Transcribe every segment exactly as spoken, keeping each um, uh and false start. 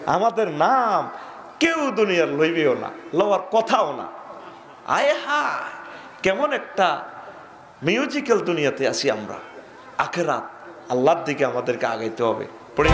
আমাদের নাম কেউ দুনিয়ার লইবেও না, লওয়ার কথাও না। আয় হায়, কেমন একটা মিউজিক্যাল দুনিয়াতে আছি আমরা। আখিরাত, আল্লাহর দিকে আমাদেরকে আগাইতে হবে। পড়ে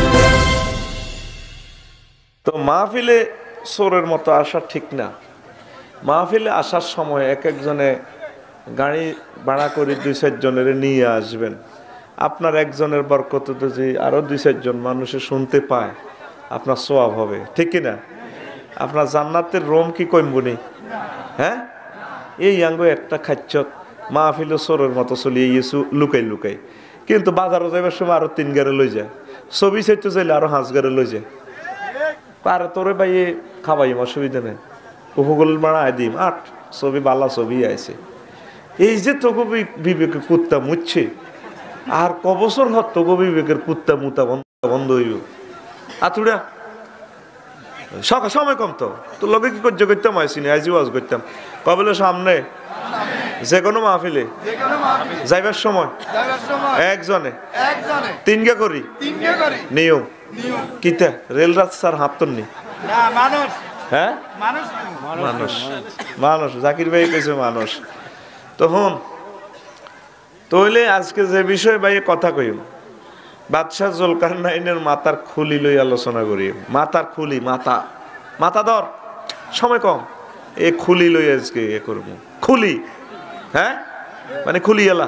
তো মাহফিলে সোরের মতো আসা ঠিক না। মাহফিলে আসার সময় এক একজনে গাড়ি ভাড়া করে দুই চারজনের নিয়ে আসবেন। আপনার একজনের বরকতে যদি আরো দুই চারজন মানুষে শুনতে পায়, আপনার সওয়াব হবে, ঠিক কিনা? আপনার জান্নাতের রোম কি কমবনি? হ্যাঁ, এই আঙ্গো একটা খাচ্ছ মাহফিলে সোরের মতো চলিয়ে গিয়েছু লুকাই লুকাই, কিন্তু বাজারে যাবার সময় আরো তিন গাড়ি লই যায়, ছবি চাইতে চাইলে আরো হাঁস গাড়ি লই যায়। পারে তোরে ভাই খাবাইম, অসুবিধা নেই, উপকূল বাড়ায় দিম আট ছবি বালা ছবি আইছে। এই যে তোকে বিবেকের কুত্তা মুচ্ছে, আর কবছর হত তোকে বিবেকের কুত্তা মুতা বন্ধ হইব। আতুড়া সকাল সময় কম তো তোর লগে কি করতে করতাম আইসিনি, আইজি ওয়াজ করতাম কবলে সামনে যে কোনো মাহফিলে যাইবার সময় একজনে তিনগা করি নিয়ম কিতা রেল রাস্তার হাতন নি। হ্যাঁ মানুষ মানুষ জাকির ভাই কইছে মানুষ। তখন তইলে আজকে যে বিষয় ভাই কথা কইম, বাদশাহ জুলকারনাইনের মাথার খুলি লই আলোচনা করি। মাথার খুলি, মাথা মাথা ধর, সময় কম, এ খুলি লই আজকে এ করব। খুলি, হ্যাঁ মানে খুলি এলা,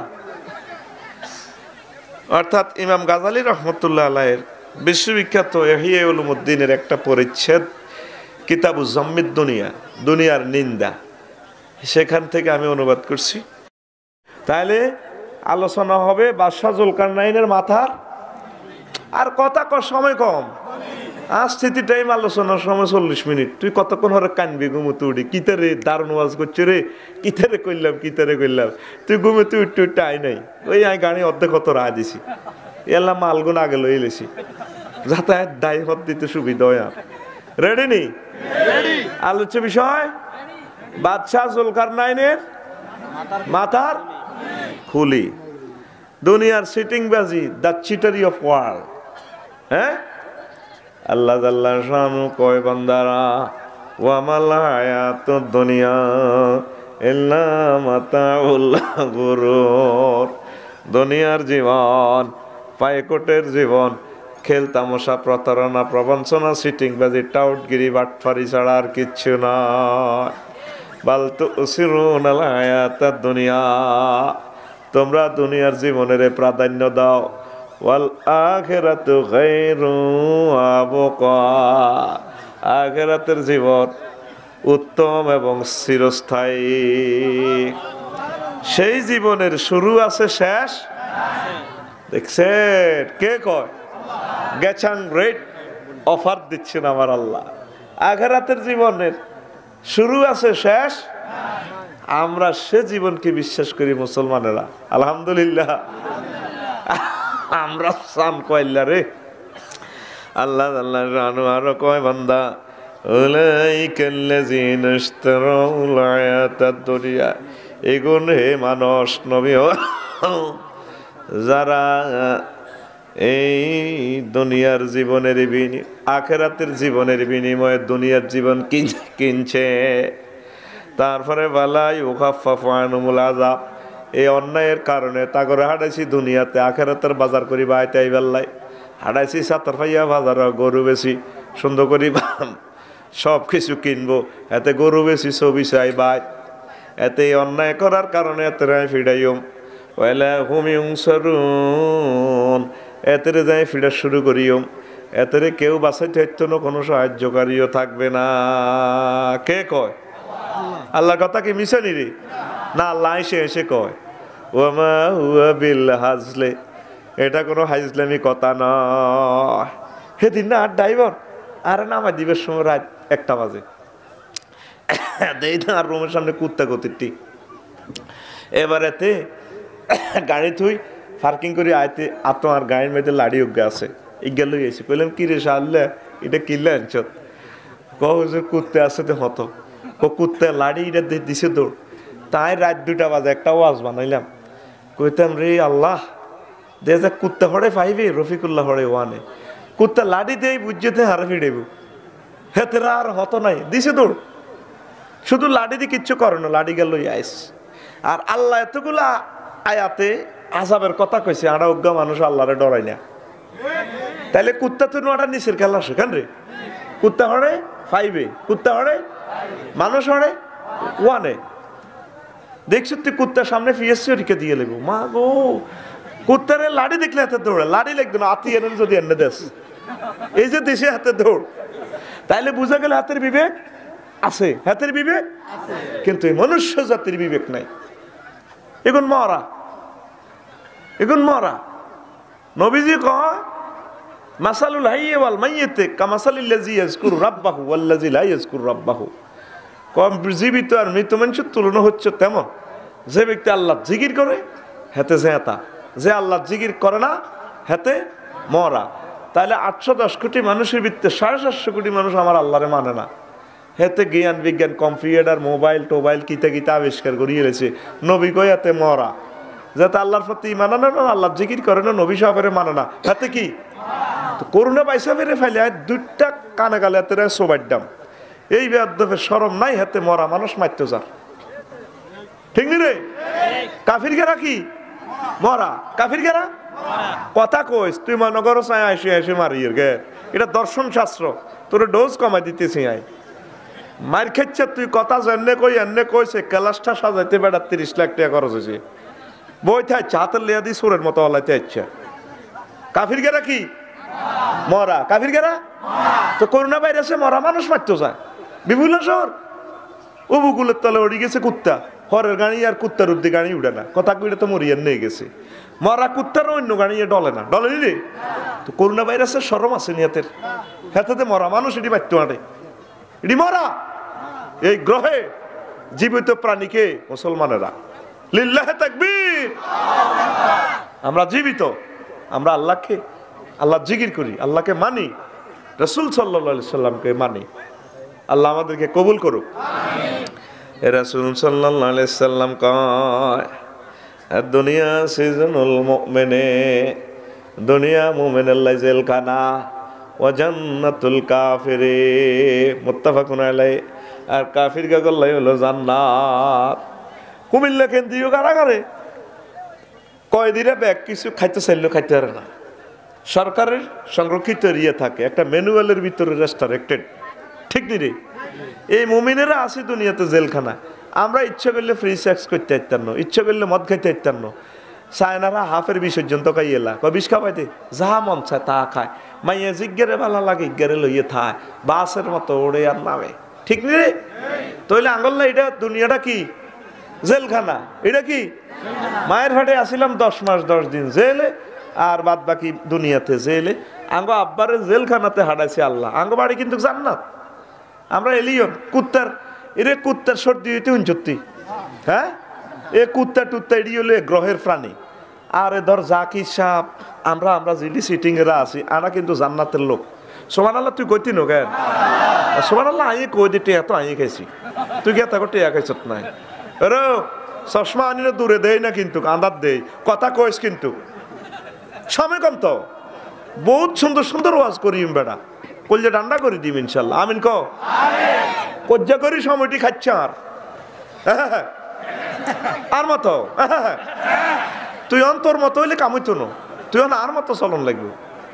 অর্থাৎ ইমাম গাজালি রহমতুল্লাহ আলাইহির বিশ্ববিখ্যাত ইহয়া উলুমুদ্দিনের একটা পরিচ্ছেদ কিতাবু জম্মিদ দুনিয়া, দুনিয়ার নিন্দা, সেখান থেকে আমি অনুবাদ করছি। তাহলে আলোচনা হবে বাদশাহ জুলকারনাইনের মাথার। আর কথা কর, সময় কম, আজ স্থিতি টাইম আলোচনার সময় চল্লিশ মিনিট। তুই কতক্ষণ হরে কানবি ঘুমোতে উঠি, কিতারে দারুণ ওয়াজ করছে রে, কিতারে করলাম কিতারে করলাম, তুই ঘুমোতে উঠতে উঠতে আই নাই। ওই আই গাড়ি অর্ধেক কত রায় দিছি, এলাম মালগুন আগে লই লেছি, যাতায়াত দায় হত দিতে সুবিধা হয়। আর রেডি নি? আলোচ্য বিষয় বাদশাহ জুলকারনাইনের মাথার খুলি, দুনিয়ার সিটিং বাজি, দ্য চিটারি অফ ওয়ার্ল্ড। হ্যাঁ, আল্লাহ আল্লাহ শানু কয় বান্দারা, ওয়া মাল হায়াতুদ দুনিয়া ইল্লা মাতাউল গুরুর। দুনিয়ার জীবন পায়কোটের জীবন, খেল তামাশা, প্রতারণা, প্রবঞ্চনা, সিটিং বাজি, টাউটগিরি, বাটফারি ছাড়া আর কিচ্ছু নয়। বাল তুসিরুনাল হায়াতাদ দুনিয়া, তোমরা দুনিয়ার জীবনের প্রাধান্য দাও। ওয়াল আখিরাতু খায়রু ওয়া আবকা, আখিরাতের জীবন উত্তম এবং চিরস্থায়ী। সেই জীবনের শুরু আছে, শেষ দেখছেন কে কয়? গেছাং রেট অফার দিচ্ছেন আমার আল্লাহ। আখিরাতের জীবনের শুরু আছে, শেষ। আমরা সে জীবনকে বিশ্বাস করি মুসলমানেরা, আলহামদুলিল্লাহ। আমরা সান কয়লা রে আল্লাহ আল্লাহ রানু আরো কয় বান্দা, উলাইকাল্লাযীনা ইশতারাউল হায়াতাদ দুনিয়া, এগুন হে মানুষ নবী, যারা এই দুনিয়ার জীবনের বিনিময়ে, আখিরাতের জীবনের বিনিময়ে দুনিয়ার জীবন কিনছে। তারপরে বালা ইউখাফফাফু আনহুমুল আযাব, এই অন্যায়ের কারণে তাগরে হাঁটাইছি দুনিয়াতে, আখিরাতের বাজার করি বাইতে আইবাল্লাই হাঁটাইছি, সাতার পাইয়া বাজার গরু বেশি সুন্দর করি সব কিছু কিনবো, এতে গরু বেশি ছবি চাই বাই, এতে অন্যায় করার কারণে এতে রায় ফিডাইম ওয়ালা হুম ইউনসারুন, এতে যাই ফিডা শুরু করিম, এতে কেউ বাঁচাইতে হইতো না, কোনো সাহায্যকারীও থাকবে না। কে কয়? আল্লাহর কথা কি মিশানি রে? না, আল্লাহ এসে এসে কয় ওয়ামা হুয়া বিল হাজলে, এটা কোনো হাইজলামি কথা নয়। সেদিন না ড্রাইভার আরে না আমার দিবের সময় রাত একটা বাজে, দেই না আর রুমের সামনে কুত্তা কতিরটি, এবারেতে গাড়ি থুই পার্কিং করি আইতে আতো আর গাড়ির মধ্যে লাড়ি উগে আছে, ইজ্ঞা লই আইছি। কইলাম কি রে সারলে এটা কিনলে আনছ? কহ যে কুত্তে আছে তো হতো, ও কুত্তে লাড়ি এটা দিছে দৌড়। তাই রাত দুটা বাজে একটা ওয়াজ বানাইলাম, কইতাম রে আল্লাহ দে যে কুত্তে হরে পাইবে, রফিকুল্লাহ হরে ওয়ানে কুত্তা লাঠি দেই বুঝতে হারে ফিরেব হেতেরা আর হতো নাই দিছে দৌড় শুধু লাঠি দিয়ে কিচ্ছু করে না লাঠি গেল আইস আর আল্লাহ এতগুলা আয়াতে আযাবের কথা কইছে আড়া অজ্ঞা মানুষ আল্লাহরে ডরাই না তাইলে কুত্তা তো নোয়াটা নিচের খেলা সেখান রে কুত্তা হরে ফাইভে কুত্তা হরে মানুষ হরে ওয়ানে দেখছো তুই কুত্তার সামনে পিএসসি রেখে দিয়ে লেবো মা গো কুত্তারে লাড়ি দেখলে হাতে দৌড়ে লাড়ি লাগবে না আতি এনে যদি এনে দেশ এই যে দেশে হাতে দৌড় তাইলে বুঝা গেল হাতের বিবেক আছে হাতের বিবেক কিন্তু এই মনুষ্য জাতির বিবেক নাই এগুন মরা এগুন মরা নবীজি কয় মাসালুল হাইয়্যি ওয়াল মাইয়্যিতি কামাসালিল লাযী ইয়াযকুরু রাব্বাহু ওয়াল লাযী লা ইয়াযকুরু রাব্বাহু কম জীবিত আর মৃত মানুষের তুলনা হচ্ছে তেমন যে ব্যক্তি আল্লাহ জিকির করে হেতে জেতা যে আল্লাহ জিকির করে না হেতে মরা তাহলে আটশো দশ কোটি মানুষের ভিতরে সাড়ে সাতশো কোটি মানুষ আমার আল্লাহরে মানে না হেতে জ্ঞান বিজ্ঞান কম্পিউটার মোবাইল টোবাইল কিতা কিতা আবিষ্কার করিয়ে এলেছে নবী কই হাতে মরা যাতে আল্লাহর প্রতি মানে না আল্লাহ জিকির করে না নবী সাহেবের মানে না হাতে কি করোনা পয়সা বেড়ে ফেলে দুইটা কানে গালে হাতে সোবাইডাম এই বেয়াদবের শরম নাই হাতে মরা মানুষ মারতে যা ঠিক নি রে কাফির গেরা কি মরা কাফির গেরা কথা কইস তুই মনে করো চাই আসি আসি মারিয়ে গে এটা দর্শন শাস্ত্র তোর ডোজ কমাই দিতেছি আই মার খেচ্ছে তুই কথা জানলে কই এনে কইছে ক্লাসটা সাজাইতে বেড়া তিরিশ লাখ টাকা খরচ হয়েছে বই থাকছে হাতের লেয়া দিয়ে সুরের মতো হলাইতে ইচ্ছা কাফির গেরা কি মরা কাফির গেরা তো করোনা ভাইরাসে মরা মানুষ মারতে যায় বিভিন্ন শহর উপকূলের তলে উড়ে গেছে কুত্তা হরের গাড়ি আর কুত্তার উদ্দি গাড়ি উঠে না কথা কইটা তো মরিয়ার নিয়ে গেছে মরা কুত্তার অন্য গাড়ি ডলে না ডলে রে তো করোনা ভাইরাসের শরম আছে নিয়াতের হাতে মরা মানুষ এটি মারতে আটে এটি মরা এই গ্রহে জীবিত প্রাণীকে মুসলমানেরা লিল্লাহে তাকবীর আমরা জীবিত আমরা আল্লাহকে আল্লাহ জিকির করি আল্লাহকে মানি রাসূল সাল্লাল্লাহু আলাইহি সাল্লামকে মানি আল্লাহ আমাদেরকে কবুল করুক রাসূল সাল্লাল্লাহু আলাইহি সাল্লাম কয় দুনিয়া সিজনুল মুমিনে দুনিয়া মুমিনের লাই জেলখানা ওয়া জান্নাতুল কাফিরে মুত্তাফাকুন আলাইহি আর কাফির গাগল লাই হলো জান্নাত কুমিল্লা কেন্দ্রীয় কারাগারে কয়েদিরা ব্যাগ কিছু খাইতে চাইলেও খাইতে পারে না সরকারের সংরক্ষিত এরিয়া থাকে একটা ম্যানুয়ালের ভিতরে রেস্ট্রিক্টেড ঠিক নি রে এই মুমিনেরা আছে দুনিয়াতে জেলখানা আমরা ইচ্ছা করলে ফ্রি সেক্স করতে পারতাম না ইচ্ছা করলে মদ খাইতে পারতাম না চায়নারা হাফের বিষ পর্যন্ত খাইয়েলা কয় বিষ খাওয়াইতে যাহা মন চায় তা খায় মাইয়া জিজ্ঞারে ভালো লাগে ইজ্ঞারে লইয়ে থায় বাসের মতো ওড়ে আর নামে ঠিক নি রে তাইলে আঙ্গল না এটা দুনিয়াটা কি জেলখানা এটা কি মায়ের ভাটে আসিলাম দশ মাস দশ দিন জেলে আর বাদ বাকি দুনিয়াতে জেলে আঙ্গ আব্বারে জেলখানাতে হাঁটাইছে আল্লাহ আঙ্গ বাড়ি কিন্তু জান্নাত আমরা এলিয়ন কুত্তার এরে কুত্তার সর্দি হইতে উঞ্চত্তি হ্যাঁ এ কুত্তা টুত্তা এড়ি হলে গ্রহের প্রাণী আর এ ধর জাকি সাপ আমরা আমরা জিলি সিটিং এরা আছি আমরা কিন্তু জান্নাতের লোক সোমান আল্লাহ তুই কইতি নো কেন সোমান আল্লাহ আই কই দিতে এত আই খাইছি তুই গে তাকে টিয়া খাইছত নাই এরো চশমা আনিলে দূরে দেয় না কিন্তু আন্দার দেয় কথা কইস কিন্তু সময় কম তো বহুত সুন্দর সুন্দর ওয়াজ করি বেড়া কলজা ডান্ডা করে দিম ইনশাল্লাহ আমিন ক কজ্জা করি সময়টি খাচ্ছে আর আর মতো তুই অন্তর মতো হইলে কামইতো না তুই আর মতো চলন লাগবে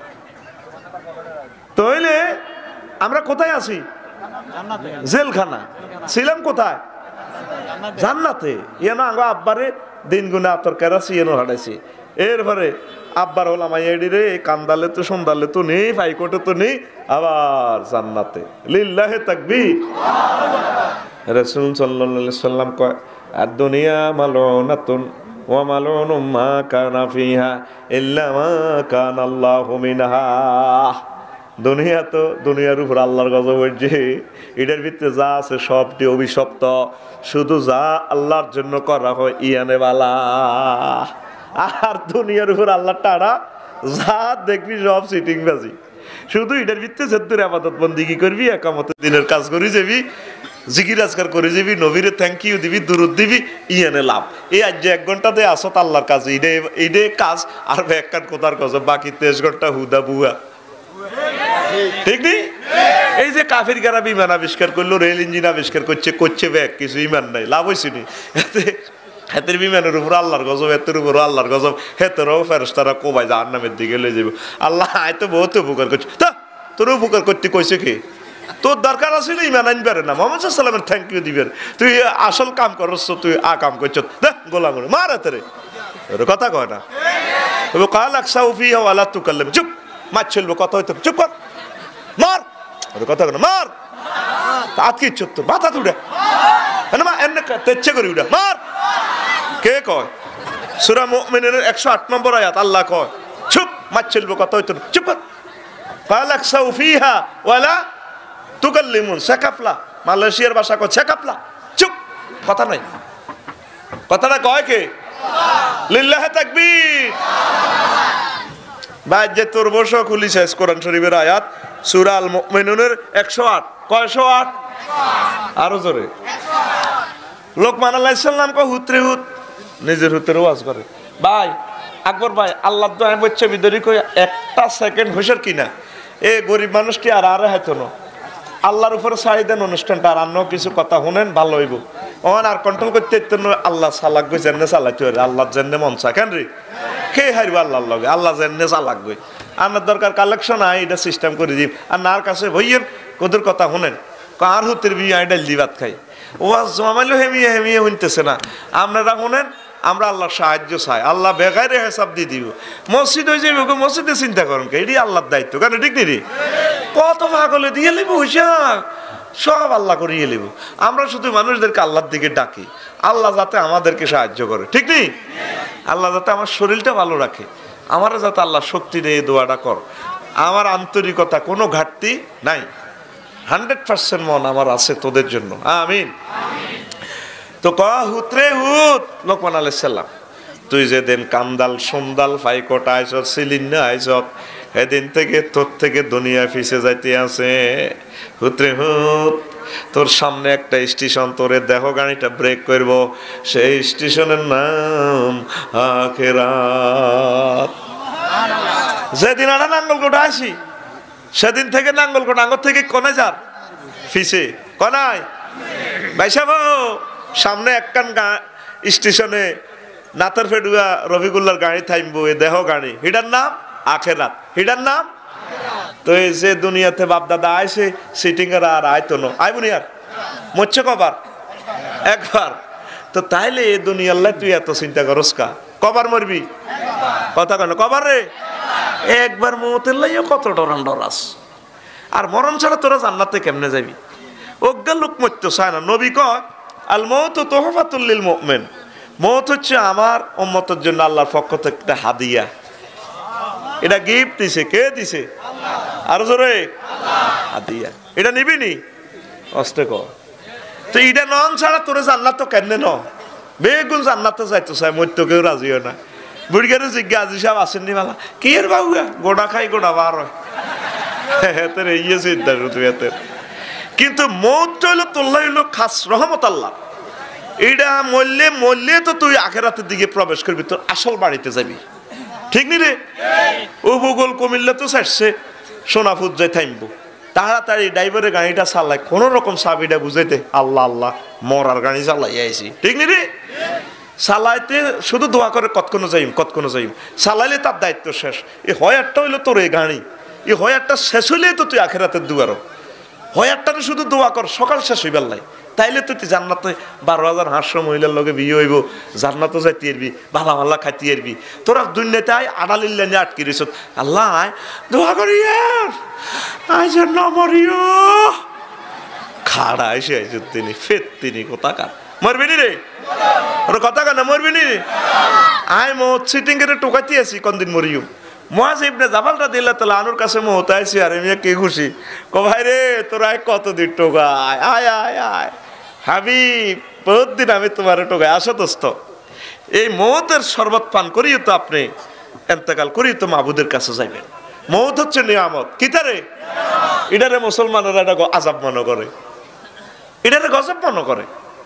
তাইলে আমরা কোথায় আছি জেলখানা ছিলাম কোথায় জান্নাতে ইয়ানো আঙ্গ আব্বারে দিন গুনা তরকার আছে ইয়ানো হাঁটাইছি এরপরে আব্বার হলাম আইডি রে কান্দালে তো সন্দালে তো নেই ফাইকোটে তো নেই আবার জান্নাতে লিল্লাহে তাকবীর রাসূল সাল্লাল্লাহু আলাইহি সাল্লাম কয় আর দুনিয়া মালুনাতুন ওয়া মালুনুম মা কানা ফিহা ইল্লা মা কানা আল্লাহু মিনহা দুনিয়া তো দুনিয়ার উপর আল্লাহর গজব হয়েছে এটার ভিতরে যা আছে সবটি অভিশপ্ত শুধু যা আল্লাহর জন্য করা হয় ইয়ানে বালা আর দুনিয়ার উপর আল্লাহ টাড়া যা দেখবি সব সিটিং বাজি শুধু এটার ভিতরে যেতুর আবাদত বন্দিগি করবি একামতের দিনের কাজ করে যাবি জিকির আজকার করে যাবি নবীরে থ্যাংক ইউ দিবি দুরুদ দিবি ইয়ানে লাভ এই আজ যে এক ঘন্টাতে আসত আল্লাহর কাজ এইটাই এইটাই কাজ আর এক কান কোথার কাজ বাকি তেইশ ঘন্টা হুদা বুয়া ঠিক নি? এই যে কাফির গারা বিমান আবিষ্কার করলো, রেল ইঞ্জিন আবিষ্কার করছে, করছে ব্যাগ, কিছু ইমান নাই, লাভ হয়েছে নি? হাতের বিমানের উপর আল্লাহর গজব, হাতের উপর আল্লাহর গজব, হেতেরও ফেরেশতারা কোবাই জাহান্নামের দিকে লয়ে যাবে। আল্লাহ আয় তো বহুত উপকার করছে। তা তোর উপকার করতে কইছে কে? তোর দরকার আছে ইমান আনবে না, মোহাম্মদ সাল্লামের থ্যাংক ইউ দিবেন, তুই আসল কাম করছ, তুই আ কাম করছ, দেখ গোলাম মার হাতেরে কথা কয় না। কাল আকসা উফি আল্লাহ তু কাল্লাম, চুপ, মাছ চলবো কথা হইতো, চুপ কর, মার কথা কয় না, মার আজকে ইচ্ছত তোর মাথা তুড়ে মা এমনি তেচ্ছে করি উঠা মার। কে কয়? সূরা মুমিনের একশো আট নম্বর আয়াত, আল্লাহ কয় চুপ, মাছ চলবো কথা হইতো, চুপ কর। কাল আকসা উফিহা ওয়ালা তুকাল্লিমুন, সেকাফলা, মালয়েশিয়ার ভাষা কয় সেকাফলা, চুপ, কথা নাই। কথাটা কয় কে? লিল্লাহি তাকবীর। ভাই যে তোর বসো খুলি শেষ কোরআন শরীফের আয়াত, সূরা আল মুমিনুনের একশো আট, কয়শো আট? আরো জোরে। লোকমান আলাইহিস সালাম কয় হুতরে হুত, নিজের হুতের ওয়াজ করে। ভাই আকবর ভাই আল্লাহর দোয়া বলছে বিদরি কই একটা সেকেন্ড হোসের কিনা এ গরিব মানুষটি আর আরে হয়তো না আল্লাহর উপরে ছাড়ি দেন অনুষ্ঠানটা, আর অন্য কিছু কথা শুনেন ভালো হইব। ওখানে আর কন্ট্রোল করতে আল্লাহ চালাক গই জেনে চালাইতে পারে, আল্লাহ জেনে মন চা কেন রে কে হারবে আল্লাহর লগে, আল্লাহ জেনে চালাক গই। আপনার দরকার কালেকশন আয়, এটা সিস্টেম করে দিব। আর নার কাছে ভইয়েন ওদের কথা শুনেন, কার হুতের বিয়ে আই ডাল ভাত খাই, ও জমাইলো হেমিয়ে হেমিয়ে শুনতেছে না। আপনারা শুনেন, আমরা আল্লাহর সাহায্য চাই, আল্লাহ বেগাইরে হিসাব দিয়ে দিব। মসজিদ হয়ে যাবে, মসজিদে চিন্তা করেন কে, এটি আল্লাহর দায়িত্ব, কেন ঠিক নেই? কত ভাগলে দিয়ে লিব হইসা সব আল্লাহ করিয়ে লিব। আমরা শুধু মানুষদেরকে আল্লাহর দিকে ডাকি, আল্লাহ যাতে আমাদেরকে সাহায্য করে, ঠিক নেই? আল্লাহ যাতে আমার শরীরটা ভালো রাখে, আমারও যাতে আল্লাহ শক্তি দিয়ে দোয়াটা কর। আমার আন্তরিকতা কোনো ঘাটতি নাই, হান্ড্রেড পার্সেন্ট মন আমার আছে তোদের জন্য, আমিন। তো ক হুতরে হুত, লোকমান আলাইহিস সালাম তুই যেদিন কান্দাল সুন্দাল ফাইকটা আইস সিলিন্না আইস, এদিন থেকে তোর থেকে দুনিয়া ফিসে যাইতে আছে। হুতরে হুত, তোর সামনে একটা স্টেশন, তোরে দেহ গাড়িটা ব্রেক করব, সেই স্টেশনের নাম আখিরাত। যেদিন আনা নাঙ্গলকোটা আসি, সেদিন থেকে নাঙ্গলকোটা আঙ্গর থেকে কোনে যার ফিসে কনায় ভাইসাব, সামনে একখান স্টেশনে নাতার ফেডুয়া রফিকুল্লার গাড়ি থামবো, এ দেহ গাড়ি, হিডার নাম আখেরাত, হিডার নাম। তো এই যে দুনিয়াতে বাপ দাদা আইসে সিটিং এর আর আইতো না, আইবুনি আর মরছে কবার? একবার। তো তাইলে এ দুনিয়াল্লাহ তুই এত চিন্তা করস কা? কবার মরবি? কথা কেন কবার রে? একবার মতের লাইয়া কত ডরান ডরাস। আর মরণ ছাড়া তোরা জান্নাতে কেমনে যাবি? অজ্ঞা লোক মরতে চায় না। নবী কয় আল মউত তোহফাতুল লিল মুমিন, মউত হচ্ছে আমার উম্মতের জন্য আল্লাহর পক্ষ থেকে একটা হাদিয়া, এটা গিফট দিছে। কে দিছে? আরো জোরে, হাদিয়া। এটা নিবি নি? অস্তে কর। তো এটা নন ছাড়া তোরে জান্নাত তো কেমনে ন? বেগুন জান্নাতে যাইতো চাই, মরতে কেউ রাজি হয় না। বুড়িগারে জিজ্ঞা আজি সাহেব আসেননি বালা, কি এর বাবুয়া গোড়া খাই গোড়া বার হয়, এতের এই চিন্তা তুই এতের। কিন্তু মৌত হইলো তোল্লা হইলো খাস রহমত আল্লাহ। এইটা মরলে মরলে তো তুই আখেরাতের দিকে প্রবেশ করবি, তোর আসল বাড়িতে যাবি, ঠিক নি রে? ও ভূগোল কুমিল্লা তো ছাড়ছে, সোনাপুর যাই থামবো, তাড়াতাড়ি ড্রাইভারের গাড়িটা চালায়, কোন রকম চাবিটা বুঝাইতে আল্লাহ আল্লাহ মরার গাড়ি চালাই আইছি, ঠিক নি রে? চালাইতে শুধু দোয়া করে কতক্ষণ যাইম কতক্ষণ যাইম, চালাইলে তার দায়িত্ব শেষ। এই হয়ারটা হইলো তোর এই গাড়ি, এই হয়ারটা শেষ হইলেই তো তুই আখেরাতের দুয়ারও। হয়ারটারে শুধু দোয়া কর, সকাল শেষ হইবার লাই, তাইলে তো তুই জান্নাতে বারো হাজার হাঁসশো মহিলার লগে বিয়ে হইব, জান্নাতও যাইতে পারবি, ভালা ভাল্লা খাইতে পারবি। তোরা দুনিয়াতে আয় আড়ালিল্লা নিয়ে আটকে রইছ, আল্লাহ আয় দোয়া করি আয় যেন মরিও। খাড়া এসে আইস তিনি ফের তিনি কোথাকার মরবি নি রে? ওর কথা কেন মরবি নি? আয় মত সিটিং করে টোকাইতে আছি কোনদিন মরিও। মহাজ ইবনে জাবালটা দিল্লা তালা আনুর কাছে মহতা আইসি, আর এমনি কে খুশি কো ভাই রে তোর আয় কতদিন টোকায়, আয় আয় আয় হাবিব বহুদিন আমি তোমার টোকায়, আসো দোস্ত। এই মৌতের শরবত পান করিও তো আপনি এন্তেকাল করিও তো মাহবুদের কাছে যাইবেন। মৌত হচ্ছে নিয়ামত, কি তারে? এটারে মুসলমানেরা এটা আজাব মনে করে, এটারে গজব মনে করে।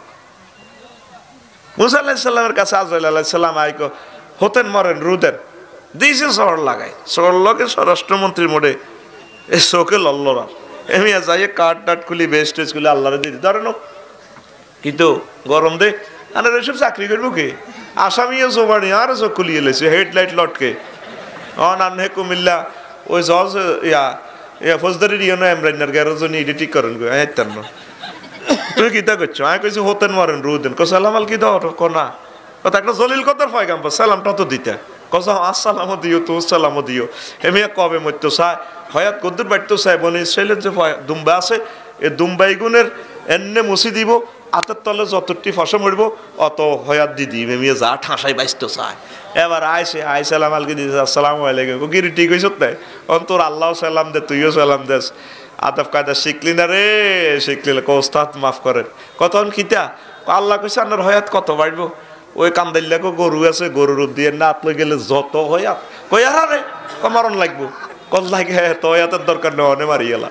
মুসা আলাইহিস সালামের কাছে আজরাইল আলাইহিস সালাম আইকো হতেন মরেন রুদেন দিয়েছে শহর লাগায়, শহর লগে স্বরাষ্ট্রমন্ত্রীর মোড়ে এ চোখে লল্লরা এমি যাই কাঠ টাট খুলি বেস্ট টেস্ট খুলি আল্লাহরে দিদি ধরেন কিন্তু গরম দে আর এসব চাকরি করবো কে আসামিও জোবানি আর চোখ খুলিয়ে লেছে হেডলাইট লটকে অন আনহে কুমিল্লা ওই জজ ইয়া ইয়া ফৌজদারি রিয়নো এমরাইনার গ্যারেজনি ইডি ঠিক করেন গো হ্যাঁ তেন তুই কিতা করছো আমি কইছি হতেন মারেন রুদেন কো সালাম আল কি দাও কো না কথা একটা জলিল কথার পয়গাম সালামটা তো দিতে কসা আসসালামও দিও তো সালামও দিও এমি কবে মরতো চায় হয়াত কদ্দুর বাড়তো চায় বলে ইসরায়েলের যে দুম্বা আছে এই দুম্বাইগুনের এনে মুছি দিব আতের তলে যতটি ফসল মরব অত হয়াত দিদি মেমি যা ঠাঁসাই বাইসতো চায় এবার আইসে আই সালাম আলকে দিয়েছে আসসালাম আলাইকুম গিরি ঠিক হয়েছ তাই অন তোর আল্লাহ সালাম দে তুইও সালাম দেস আদব কায়দা শিখলি না রে শিখলি ওস্তাদ মাফ করেন কতক্ষণ খিতা আল্লাহ কইছে আপনার হয়াত কত বাড়ব ওই কান্দাইলাকে গরু আছে গরুর রূপ দিয়ে নাত লই গেলে যত হয়াত কই আর রে কমারণ লাগবো কত লাগে হ্যাঁ তো হয়াতের দরকার নেই অনে মারি গেলা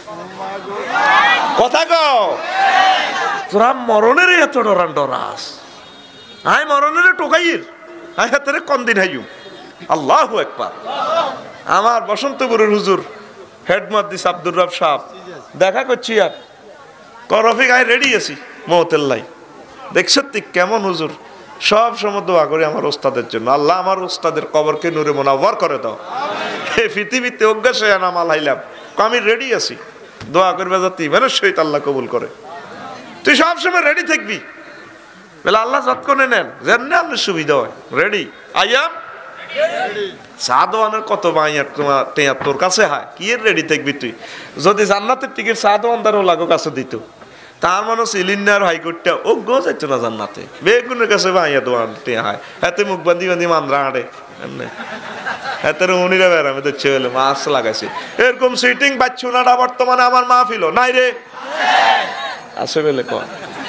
কথা কও তোরা মরণের এত ডরান ডরাস আই মরণের টোকাইয়ের আই হাতের কন দিন হাইয়ু আল্লাহু আকবার আমার বসন্তপুরের হুজুর হেড মুহাদ্দিস আব্দুর রব সাহেব দেখা করছি আর করফিক আই রেডি আছি মহতেল্লাই দেখছ তুই কেমন হুজুর সব সময় দোয়া করি আমার ওস্তাদের জন্য আল্লাহ আমার ওস্তাদের কবরকে নূরে মুনাওয়ার করে দাও এই পৃথিবীতে অজ্ঞাসে নাম আলাইলাম আমি রেডি আছি দোয়া করবে যাতে ইমানের সহিত আল্লাহ কবুল করে তুই সব সময় রেডি থাকবি বলে আল্লাহ যতক্ষণে নেন যেমনি আপনার সুবিধা হয় রেডি আইয়াম সাদওয়ানের কত মাইয়ার তোমার টেয়া তোর কাছে হয় কি এর রেডি থাকবি তুই যদি জান্নাতের টিকিট সাদওয়ানদারও লাগো কাছে দিত তার মানুষ ইলিন্নার হাইকোর্টটা ও গো যাইত না জান্নাতে বেগুনের কাছে মাইয়া দোয়ান টেয়া হয় হাতে মুখ বান্ধি বান্ধি মান্দ্রা হাঁটে হাতের উনিরা বেড়ামে তো ছেলে মাছ লাগাইছে এরকম সিটিং পাচ্ছু না বর্তমানে আমার মাহফিল নাই রে আছে বলে কন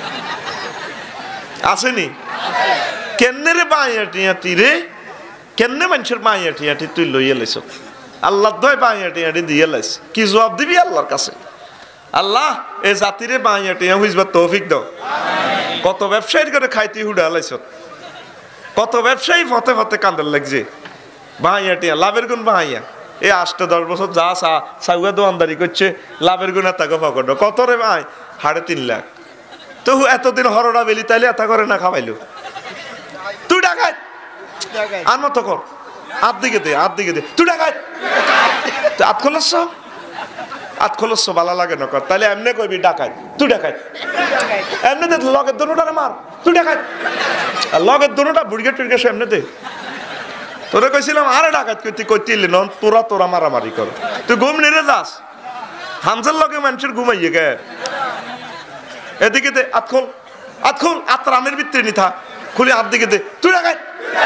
আসেনি কেন্নে রে মাইয়া টিয়া তীরে কেন্নে মানুষের মাইয়া টিয়াটি তুই লইয়া লাইছ আল্লাহ দয় মাইয়া টিয়াটি দিয়ে লাইছ কি জবাব দিবি আল্লাহর কাছে আল্লাহ এ জাতিরে মাইয়া টিয়া বুঝবার তৌফিক দাও কত ব্যবসায়ীর করে খাইতে হুডা লাইছ কত ব্যবসায়ী ফতে ফতে কান্দার লাগছে মাইয়া টিয়া লাভের গুণ মাইয়া এই আটটা দশ বছর যা চা সাউয়া দোয়ানদারি করছে লাভের গুণ এত পকড় কত রে ভাই সাড়ে তিন লাখ তো এতদিন হরড়া বেলি তাইলে এত করে না খাওয়াইলো তুই ডাকাই আর মতো কর আত দিকে দে আত দিকে দে তুই ডাকাই আত খোলস আত খোলস ভালো লাগে না কর তাহলে এমনি কইবি ডাকাই তুই ডাকাই এমনি দে লগের দোনোটা মার তুই ডাকাই লগের দোনোটা বুড়িয়ে টুড়িয়ে সে এমনি দে তোরে কইছিলাম আরে ডাকাত কইতি কইতিলি নন তোরা তোরা মারামারি কর তুই ঘুম নিরে যাস হামজার লগে মানুষের ঘুমাইয়ে গে এদিকে দে আত খোল আত খোল আত রামের ভিতরে নিথা খুলে হাত দিকে দে তুই ডাকাই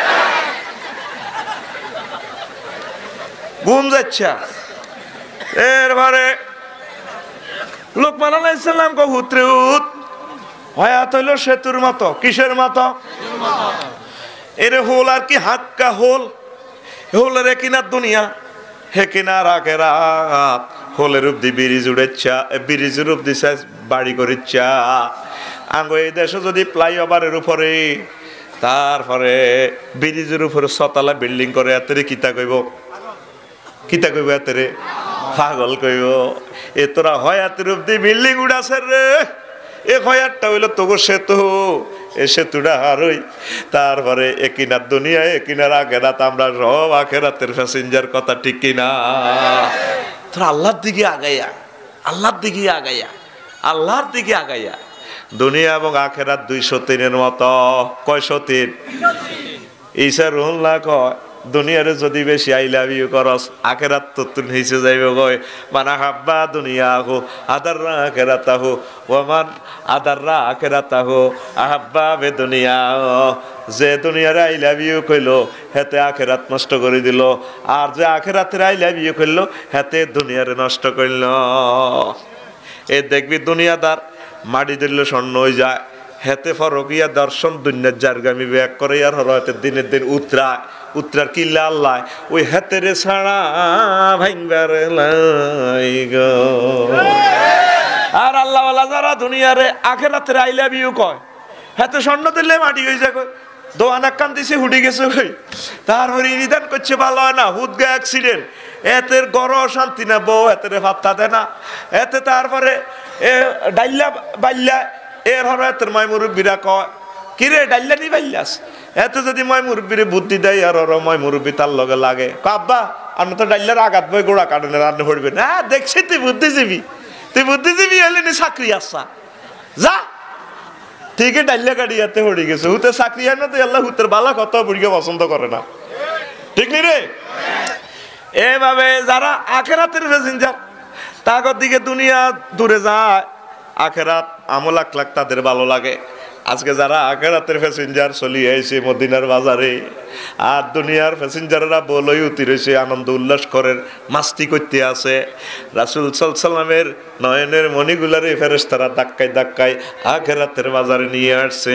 ঘুম যাচ্ছে এরপরে লোকমান আলাইহিস সালাম কো হুতরে হুত হয়াত হইল সেতুর মতো কিসের মতো এরে হোল আর কি হাক্কা হোল হোলের কিনার দুনিয়া হে কিনার আখেরাত হোলের রূপ দি ব্রিজ উড়েচ্ছা ব্রিজ রূপ দিছে বাড়ি করিচ্ছা আঙ্গ এই দেশে যদি ফ্লাইওভারের উপরে তারপরে ব্রিজের উপরে ছতলা বিল্ডিং করে এতরে কিতা কইব কিতা কইব এতরে পাগল কইব এ তোরা হয় এত রূপ দি বিল্ডিং উড়াছে রে এ হয়ারটা হইল তোগো সেতু এ সেতুটা হারই তারপরে একিনার দুনিয়া একিনার আখেরাত আমরা সব আখেরাতের প্যাসেঞ্জার কথা ঠিক কিনা তোরা আল্লাহর দিকে আগাইয়া আল্লাহর দিকে আগাইয়া আল্লাহর দিকে আগাইয়া দুনিয়া এবং আখেরাত দুইশো তিনের মতো কয়শো তিন ঈসা রুহুল্লাহ কয় দুনিয়ারে যদি বেশি আই লাভ ইউ করস আখেরাত তো তুই নিচে যাইব গয় মানা হাব্বা দুনিয়া হো আদাররা আখেরাতা হো ওমান আদাররা আখেরাতা হো আহাব্বা বে দুনিয়া যে দুনিয়ারে আই লাভ ইউ কইলো হেতে আখেরাত নষ্ট করে দিল আর যে আখেরাতের আই লাভ ইউ কইলো হেতে দুনিয়ারে নষ্ট করল এ দেখবি দুনিয়াদার মাটি দিলে স্বর্ণ হয়ে যায় হেতে ফরকিয়া দর্শন দুনিয়ার জারগামি ব্যাগ করে আর হরতে দিনের দিন উতরা উত্তরার কিল্লা আল্লাহ ওই হাতেরে ছাড়া ভাঙবার লাই গো আর আল্লাহ ওয়ালা যারা দুনিয়ারে আখেরাতের আই লাভ ইউ কয় হাতে স্বর্ণ দিলে মাটি হয়ে যায় দোয়ানা কান দিছে হুডি গেছে কই তারপরে নিদান করছে ভালো হয় না হুদ গে অ্যাক্সিডেন্ট এতে গড় শান্তি না, বউ এতে ভাত্তা দেয় না, এতে তারপরে এ ডাইল্লা বাইল্লা এর হর এতের ময় মুরব্বীরা কয় কিরে ডাইল্লা নি বাইল্লাস, এতে যদি ময় মুরব্বীরে বুদ্ধি দেয় আর ওর ময় মুরব্বী তার লগে লাগে, আব্বা আপনি তো ডাইল্লার আঘাত বই গোড়া কাটনে রান্না পড়বেন, হ্যাঁ দেখছি তুই বুদ্ধিজীবী, তুই বুদ্ধিজীবী হলে নি চাকরি আসা যা, ঠিকই ডাইল্লা কাটিয়াতে হয়ে গেছে, হুতে চাকরি হয় না তুই আল্লাহ হুতের বালা কত বুড়িকে পছন্দ করে না, ঠিক নি রে? এভাবে যারা আখেরাতের প্যাসেঞ্জার তাগর দিকে দুনিয়া দূরে যায়, আখেরাত আমল আখলাক তাদের ভালো লাগে। আজকে যারা আখেরাতের প্যাসেঞ্জার চলি আইছে মদিনার বাজারে, আর দুনিয়ার প্যাসেঞ্জাররা বলই উতি রয়েছে, আনন্দ উল্লাস করে মাস্তি করতে আছে, রাসূল সাল্লাল্লাহু আলাইহি সাল্লামের নয়নের মণিগুলারে ফেরেশতারা ধাক্কায় ধাক্কায় আখেরাতের বাজারে নিয়ে আসছে।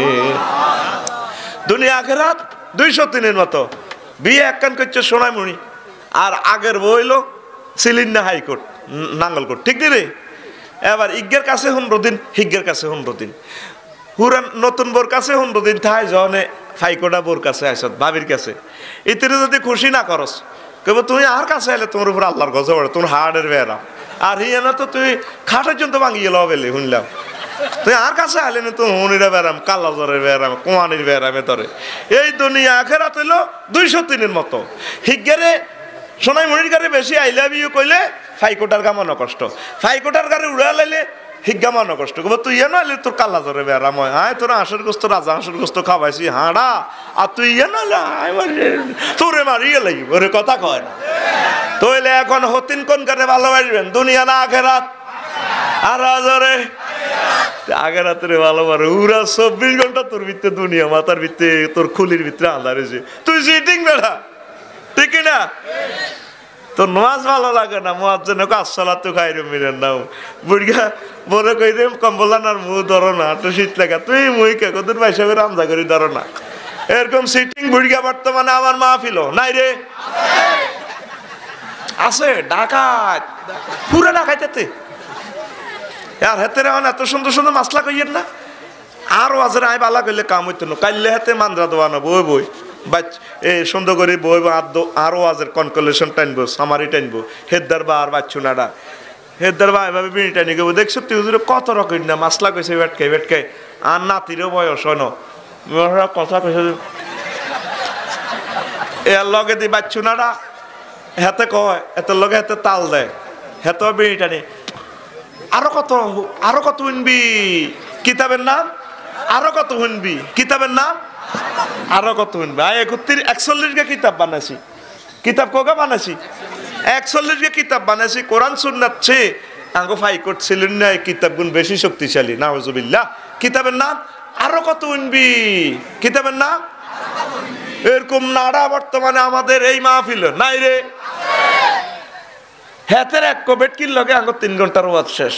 দুনিয়া আখেরাত দুইশো তিনের মতো, বিয়ে একখান করছে সোনামণি, আর আগের বইল সিলিন্ডার হাইকোর্ট নাঙ্গলকোট, ঠিক নি রে? এবার ইজ্ঞের কাছে পনেরো দিন, হিজ্ঞের কাছে পনেরো দিন, হুরান নতুন বোর কাছে পনেরো দিন থাই জনে ফাইকোটা বোর কাছে আইসত ভাবির কাছে, ইতিরে যদি খুশি না করস কেবল তুমি আর কাছে এলে তোমার উপর আল্লাহর গজব পড়ে, তোমার হার্টের বেড়া, আর হিয়া না তো তুই খাটের জন্য ভাঙিয়ে লওয়া বেলে শুনলাম, তুই আর কাছে আলে না তো হনিরা বেড়াম, কালা জ্বরের বেড়াম, কোয়ানির বেড়ামে ধরে। এই দুনিয়া আখেরাত হইল দুইশো তিনের মতো, হিজ্ঞারে সোনাই মনির গাড়ি বেশি আই লাভ ইউ কইলে ফাইকোটার গামানো কষ্ট, ফাইকোটার গাড়ি উড়া লাইলে হিজ্ঞা মানো কষ্ট, তুই ইয়ে নইলে তোর কালা জ্বরে বেড়াম হয়, আয় তোর হাঁসের গোস্ত রাজা হাঁসের গোস্ত খাওয়াইছি হাঁড়া, আর তুই ইয়ে নইলে তোরে মারিয়ে লাগবে, ওরে কথা কয় না। তইলে এখন হতিন কোন কারে ভালোবাসবেন, দুনিয়া না আখেরাত? আর আজরে আখেরাতের ভালোবাসে, উরা চব্বিশ ঘন্টা তোর ভিতরে দুনিয়া, মাথার ভিতরে তোর খুলির ভিতরে আন্ধার হয়েছে, তুই সিটিং বেড়া, ঠিক না? তোর নামাজ ভালো লাগে না, মুয়াজ্জিন কো আসসালাতু খায়রুম মিনান নাওম, বুড়িয়া বড় কইরে কম্বলানার মুখ ধরো না, তো শীত লাগা তুই মুই কে কদুর বাইসাবে রামজা করি ধরো না, এরকম সিটিং বুড়িয়া বর্তমানে আমার মাহফিল নাই রে? আছে ডাকাত, পুরা ডাকাইতে আর হেতে এত সুন্দর সুন্দর মাসলা কইয়েন না, আর ওয়াজের আয় বালা কইলে কাম হইতো না, কাইলে হাতে মান্দ্রা দোয়ানো বই বই বাচ এ সুন্দর করে বই আরো আজের কনকলেশন টানবো, সামারি টানবো, হেদার বা আর বাচ্চু নাডা হেদার বা এভাবে বিনি টানি গেবো, দেখছো তুই হুজুরে কত রকম না মাসলা কইছে বেটকাই বেটকাই, আর নাতিরও বয়স হয় না কথা কইছে এর লগে দি বাচ্চু নাডা হেতে কয়, এত লগে হেতে তাল দেয়, হেতে বিনি টানি, আরো কত আরো কত শুনবি কিতাবের নাম, আরো কত শুনবি কিতাবের নাম, আরো কত শুনবি, একত্রিশ একচল্লিশ গে কিতাব বানাইছি, কিতাব কগা বানাইছি একচল্লিশ গে কিতাব বানাইছি, কোরআন সুন্নাত ছে আঙ্গো ফাই করছিলেন না, এই কিতাব গুণ বেশি শক্তিশালী, নাউজুবিল্লাহ। কিতাবের নাম আরো কত শুনবি, কিতাবের নাম এরকম নাড়া বর্তমানে আমাদের এই মাহফিল নাই রে? হেতের এক কবেট কিল লগে আঙ্গো তিন ঘন্টার ওয়াজ শেষ।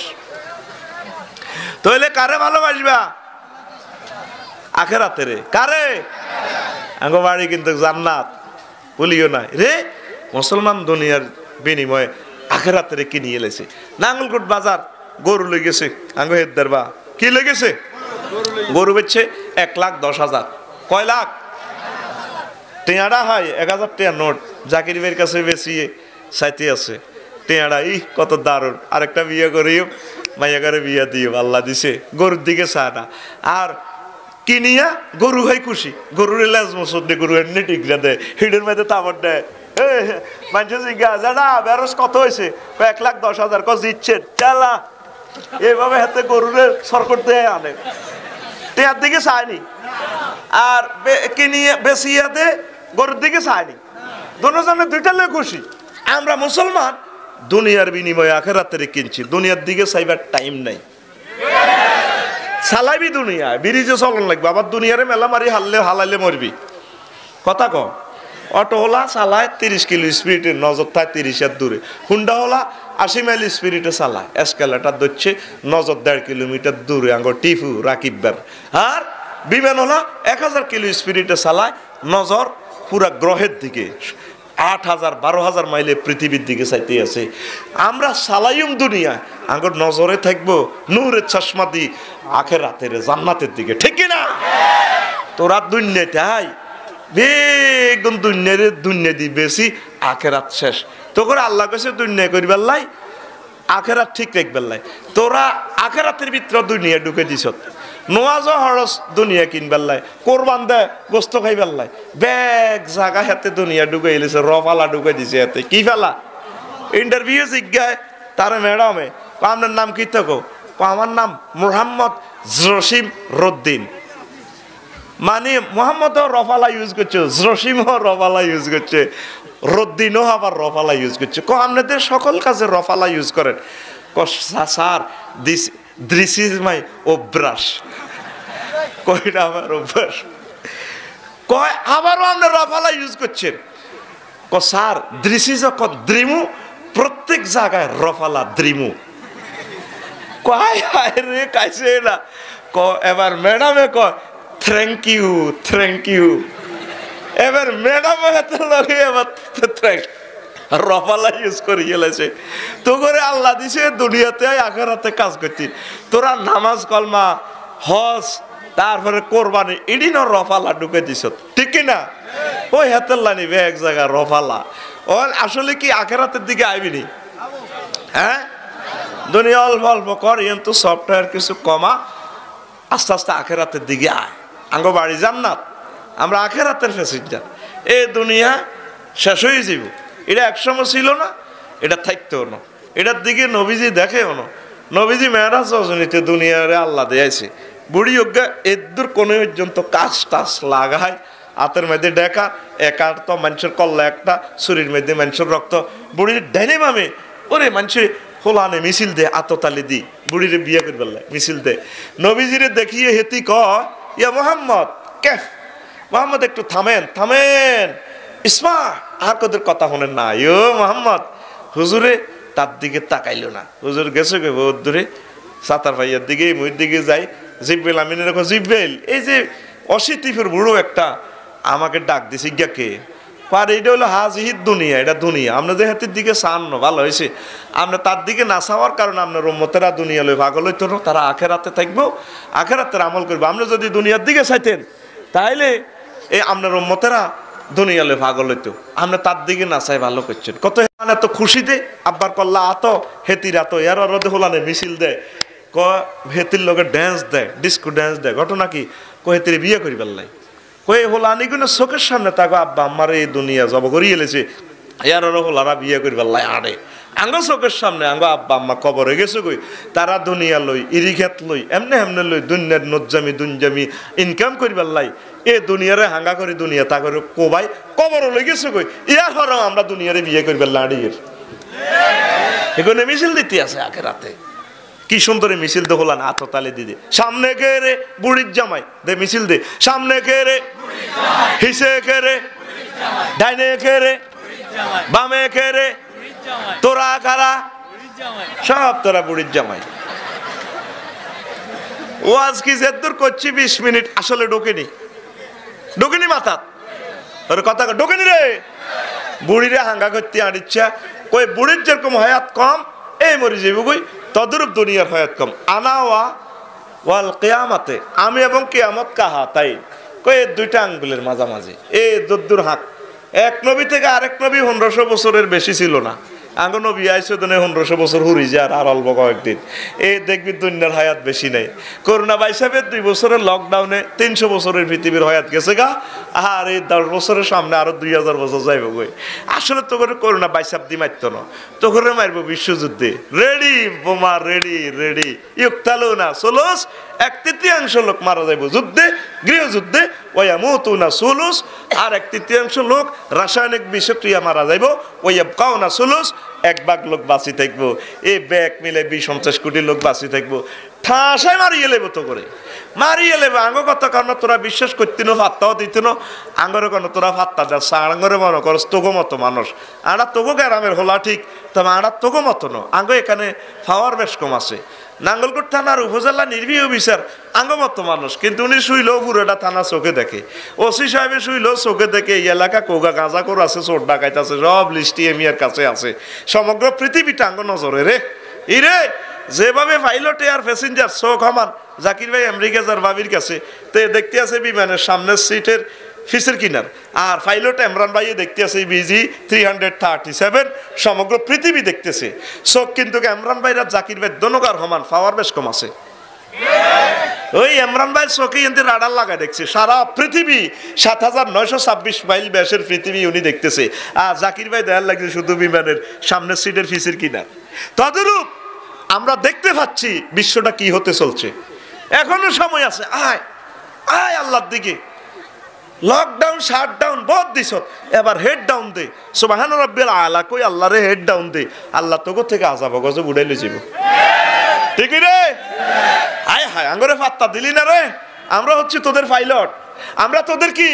তাইলে কারে ভালোবাসবা? আখেরাতে রে, কারে? আঙ্গো বাড়ি কিন্তু জান্নাত, বলিও না রে। মুসলমান দুনিয়ার বিনিময়ে আখেরাতে রে কিনে এলেছে। নাঙ্গলকোট বাজার গরু লই গেছে আঙ্গো হেদার বা, কি লই গেছে? গরু বেচছে এক লাখ দশ হাজার। কয় লাখ? টেয়াড়া হয় এক হাজার টেয়ার নোট, জাকির ভাইয়ের কাছে বেশিয়ে সাইতে আছে টেয়াড়া, ই কত দারুণ, আরেকটা বিয়ে করিও মাইয়া করে বিয়ে দিও, আল্লাহ দিছে, গরুর দিকে চায় না। আর কিনিয়া গরু হয় খুশি, গরুর লেজ মসুর দিয়ে গরু এমনি টিকরা দেয়, হিডের মধ্যে তাবর দেয়, মানুষ জিজ্ঞাসা না বেরস কত হয়েছে, এক লাখ দশ হাজার ক দিচ্ছেন চালা, এইভাবে হাতে গরুরের সরকট দিয়ে আনে, টেয়ার দিকে চায়নি, আর কিনিয়া বেশিয়া দে গরুর দিকে চায়নি, দুজনে দুইটা লোক খুশি। আমরা মুসলমান দুনিয়ার বিনিময়ে আখেরাতের কিনছি, দুনিয়ার দিকে চাইবার টাইম নাই, চালাইবি দুনিয়া ব্রিজে চলন লাগবে, আবার দুনিয়ারে মেলা মারি হারলে হালাইলে মরবি, কথা কম। অটোওয়ালা চালায় তিরিশ কিলো স্পিডে, নজর থাকে তিরিশের দূরে, হুন্ডা হলা আশি মাইল স্পিডে চালায়, এসকেলেটার ধরছে নজর দেড় কিলোমিটার দূরে আঙ্গো টিফু রাকিববার। আর বিমান হলা এক হাজার কিলো স্পিডে চালায়, নজর পুরা গ্রহের দিকে, আট হাজার বারো হাজার মাইলে পৃথিবীর দিকে চাইতে আছে। আমরা সালাইম দুনিয়া, আঙ্গর নজরে থাকবো নূরের চশমা দি আখেরাতের জান্নাতের দিকে, ঠিক কিনা? তোরা দুনিয়াতে আই বেগুন দুনিয়ারে দুনিয়া দি বেশি আখেরাত শেষ তো করে আল্লাহ কাছে দুনিয়া করিবার লাই আখেরাত ঠিক রাখবার লাই তোরা আখেরাতের ভিতরে দুনিয়া ঢুকে দিছ নোয়াজ হরস দুনিয়া কিনবার লাই কোরবান দে গোস্ত খাইবার লাই ব্যাগ জাগা হাতে দুনিয়া ঢুকে এলেছে রফালা ঢুকে দিছে হাতে কি ফেলা ইন্টারভিউ জিজ্ঞায় তার ম্যাডামে আপনার নাম কি থাকো আমার নাম মোহাম্মদ জসিম রদ্দিন মানে মোহাম্মদ রফালা ইউজ করছে জসিমও রফালা ইউজ করছে রদ্দিনও আবার রফালা ইউজ করছে ক আপনাদের সকল কাজে রফালা ইউজ করেন ক sir this this is my অভ্যাস কয়টা আমার অভ্যাস কয় আবারও আপনি রফালা ইউজ করছেন ক স্যার দিস ইজ ক দ্রিমু প্রত্যেক জায়গায় রফালা দ্রিমু কয় রে কাইছে না ক এবার ম্যাডামে কয় থ্যাংক ইউ থ্যাংক ইউ এবার ম্যাডাম হাতে লগে এবার থ্যাংক রফালা ইউজ করে গেলেছে তো করে আল্লাহ দিছে দুনিয়াতে আখেরাতে কাজ করতি তোরা নামাজ কলমা হজ তারপরে কোরবানি এদিন রফালা ঢুকে দিছ ঠিক না ওই হাতের লানি এক জায়গা রফালা ও আসলে কি আখেরাতের দিকে আইবিনি হ্যাঁ দুনিয়া অল্প অল্প কর কিন্তু সফটওয়্যার কিছু কমা আস্তে আস্তে আখেরাতের দিকে আয় আঙ্গ বাড়ি জান্নাত আমরা আখেরাতের প্যাসেঞ্জার এই দুনিয়া শেষ হয়ে যাব এটা একসময় ছিল না এটা থাকতেও না এটার দিকে নবীজি দেখেও না নবীজি মেয়েরাজ রজনীতে দুনিয়ারে আল্লাহ দিয়েছে বুড়ি অজ্ঞা এদুর কোনো পর্যন্ত কাজ টাস লাগায় হাতের মধ্যে ডেকা একার তো মানুষের কল্লা একটা শরীর মধ্যে মানুষের রক্ত বুড়ির ডাইনে মামে ওরে মানুষের হোলানে মিছিল দে আততালি দি বুড়িরে বিয়ে করে বললে মিছিল দে নবীজিরে দেখিয়ে হেতি ক ইয়া মোহাম্মদ কেফ মোহাম্মদ একটু থামেন থামেন ইসমা আর কদের কথা শোনেন না ইয়ো মোহাম্মদ হুজুরে তার দিকে তাকাইল না হুজুর গেছে গে বহুত দূরে সাতার ভাইয়ের দিকে মুইর দিকে যাই জিব্বেল আমি দেখো জিব্বেল এই যে অশীতিফের বুড়ো একটা আমাকে ডাক দিছে কে পার এটা হলো হাজিহিদ দুনিয়া এটা দুনিয়া আমরা যে হাতের দিকে চান না ভালো হয়েছে আমরা তার দিকে না চাওয়ার কারণে আপনার উম্মতেরা দুনিয়া লই পাগল হইতো না তারা আখেরাতে থাকবো আখেরাতের আমল করবো আমরা যদি দুনিয়ার দিকে চাইতেন তাহলে এই আপনার উম্মতেরা দুনিয়া লই পাগল হইতো আমরা তার দিকে না চাই ভালো করছেন কত এত খুশিতে আব্বার কল্লা আত হেতির আত এর রদে হোলানে মিছিল দেয় ক হেতির লোকের ড্যান্স দেয় ডিস্কো ড্যান্স দেয় ঘটনা কি ক হেতির বিয়ে করি পারলাই কয়ে হোলানি কোনো চোখের সামনে তাকে আব্বা আমার এই দুনিয়া জব করি এলেছে এর হোলারা বিয়ে করি পারলাই আড়ে আঙ্গ চোখের সামনে আঙ্গ আব্বা আম্মা কবরে গেছে কই তারা দুনিয়া লই ইরিঘাত লই এমনি এমনি লই দুনিয়ার নজ্জামি দুনজামি ইনকাম করি পারলাই এ দুনিয়ারে হাঙ্গা করি দুনিয়া তা করে কোবাই কবর লই গেছে কই ইয়ার হর আমরা দুনিয়ারে বিয়ে করি পারলাই আড়িয়ে এখানে মিছিল দিতে আছে আখেরাতে কি সুন্দর মিছিল দে হলান আততালি দিদি সামনে কে রে বুড়ির জামাই দে মিছিল দে সামনে কে রে হিসে কে রে ডাইনে কে রে বামে কে রে তোরা কারা সব তোরা বুড়ির জামাই ওয়াজ কি যেদূর করছি বিশ মিনিট আসলে ঢোকেনি ঢোকেনি মাথাত তোর কথা ঢোকেনি রে বুড়িরে হাঙ্গা করতে আনিচ্ছা কই বুড়ির যেরকম হায়াত কম এই মরি যাবো কই তদরূপ দুনিয়ার হায়াত কম আনা ওয়া ওয়াল কিয়ামাতে আমি এবং কিয়ামত কাহা তাই কই দুইটা আঙ্গুলের মাঝামাঝি এই দদ্দুর হাত এক নবী থেকে আরেক নবী পনেরোশো বছরের বেশি ছিল না আঙ্গ নবী আইসো দিনে পনেরোশো বছর হুরি যায় আর অল্প কয়েকদিন এই দেখবি দুনিয়ার হায়াত বেশি নেই করোনা বাইসাবের দুই বছরের লকডাউনে তিনশো বছরের পৃথিবীর হায়াত গেছে গা আর এই দশ বছরের সামনে আরো দুই হাজার বছর যাইব গই আসলে তো করে করোনা বাইসাব দি মারতো না তো করে মারবো বিশ্বযুদ্ধে রেডি বোমা রেডি রেডি ইউক্তালো না সোলস এক তৃতীয়াংশ লোক মারা যাইব যুদ্ধে গৃহযুদ্ধে ওয়া মুতুনা সুলুস আর এক তৃতীয়াংশ লোক রাসায়নিক বিষক্রিয়া মারা যাইব ওয়া কাউনা সুলুস এক ভাগ লোক বাঁচি থাকবো এই ব্যাগ মিলে বিশ পঞ্চাশ কোটি লোক বাঁচি থাকবো ঠাসায় মারিয়ে লেব তো করে মারিয়ে লেবে আঙ্গ কথা কারণ তোরা বিশ্বাস করতি না ফাত্তাও দিত না আঙ্গরে কেন তোরা ফাত্তা যাচ্ছে আঙ্গরে মনে করস তোগো মতো মানুষ আড়া তোগো গ্রামের হলা ঠিক তবে আড়া তোগো মতো ন আঙ্গ এখানে পাওয়ার বেশ কম আছে নাঙ্গলকোট থানার উপজেলা নির্বাহী অফিসার আঙ্গ মতো মানুষ কিন্তু উনি শুইলেও পুরোটা থানা চোখে দেখে ওসি সাহেবে শুইলেও চোখে দেখে এই এলাকা কোগা গাঁজা করে আছে চোর ডাকাইত আছে সব লিস্টি এমিয়ার কাছে আছে সমগ্র পৃথিবীটা আঙ্গ নজরে রে ইরে যেভাবে পাইলট আর প্যাসেঞ্জার চোখ সমান জাকির ভাই আমেরিকা যার ভাবির কাছে তো দেখতে আছে বিমানের সামনের সিটের ফিসের কিনার। আর পাইলট ইমরান ভাইয়ে দেখতে আছে BG three hundred thirty seven, সমগ্র পৃথিবী দেখতেছে। চোখ কিন্তু ইমরান ভাইরা জাকির ভাই দনকার সমান, পাওয়ার বেশ কম আছে। ওই ইমরান ভাই চোখে এনতে রাডার লাগা দেখছে, সারা পৃথিবী সাত হাজার নয়শো ছাব্বিশ মাইল ব্যাসের পৃথিবী উনি দেখতেছে। আর জাকির ভাই দেয়ার লাগছে শুধু বিমানের সামনের সিটের ফিসের কিনার। তদরূপ আমরা দেখতে পাচ্ছি বিশ্বটা কি হতে চলছে। এখনো সময় আছে, আয় আয় আল্লাহর দিকে। লকডাউন শাটডাউন বহুত দিছ, এবার হেড ডাউন দে, সুবহান রাব্বিল আলা কই আল্লাহরে হেড ডাউন দে, আল্লাহ তোকে থেকে আযাব গজব উড়াইলে যাব। ঠিক রে? হায় হায় আঙ্গরে পাত্তা দিলি না রে। আমরা হচ্ছে তোদের পাইলট, আমরা তোদের কি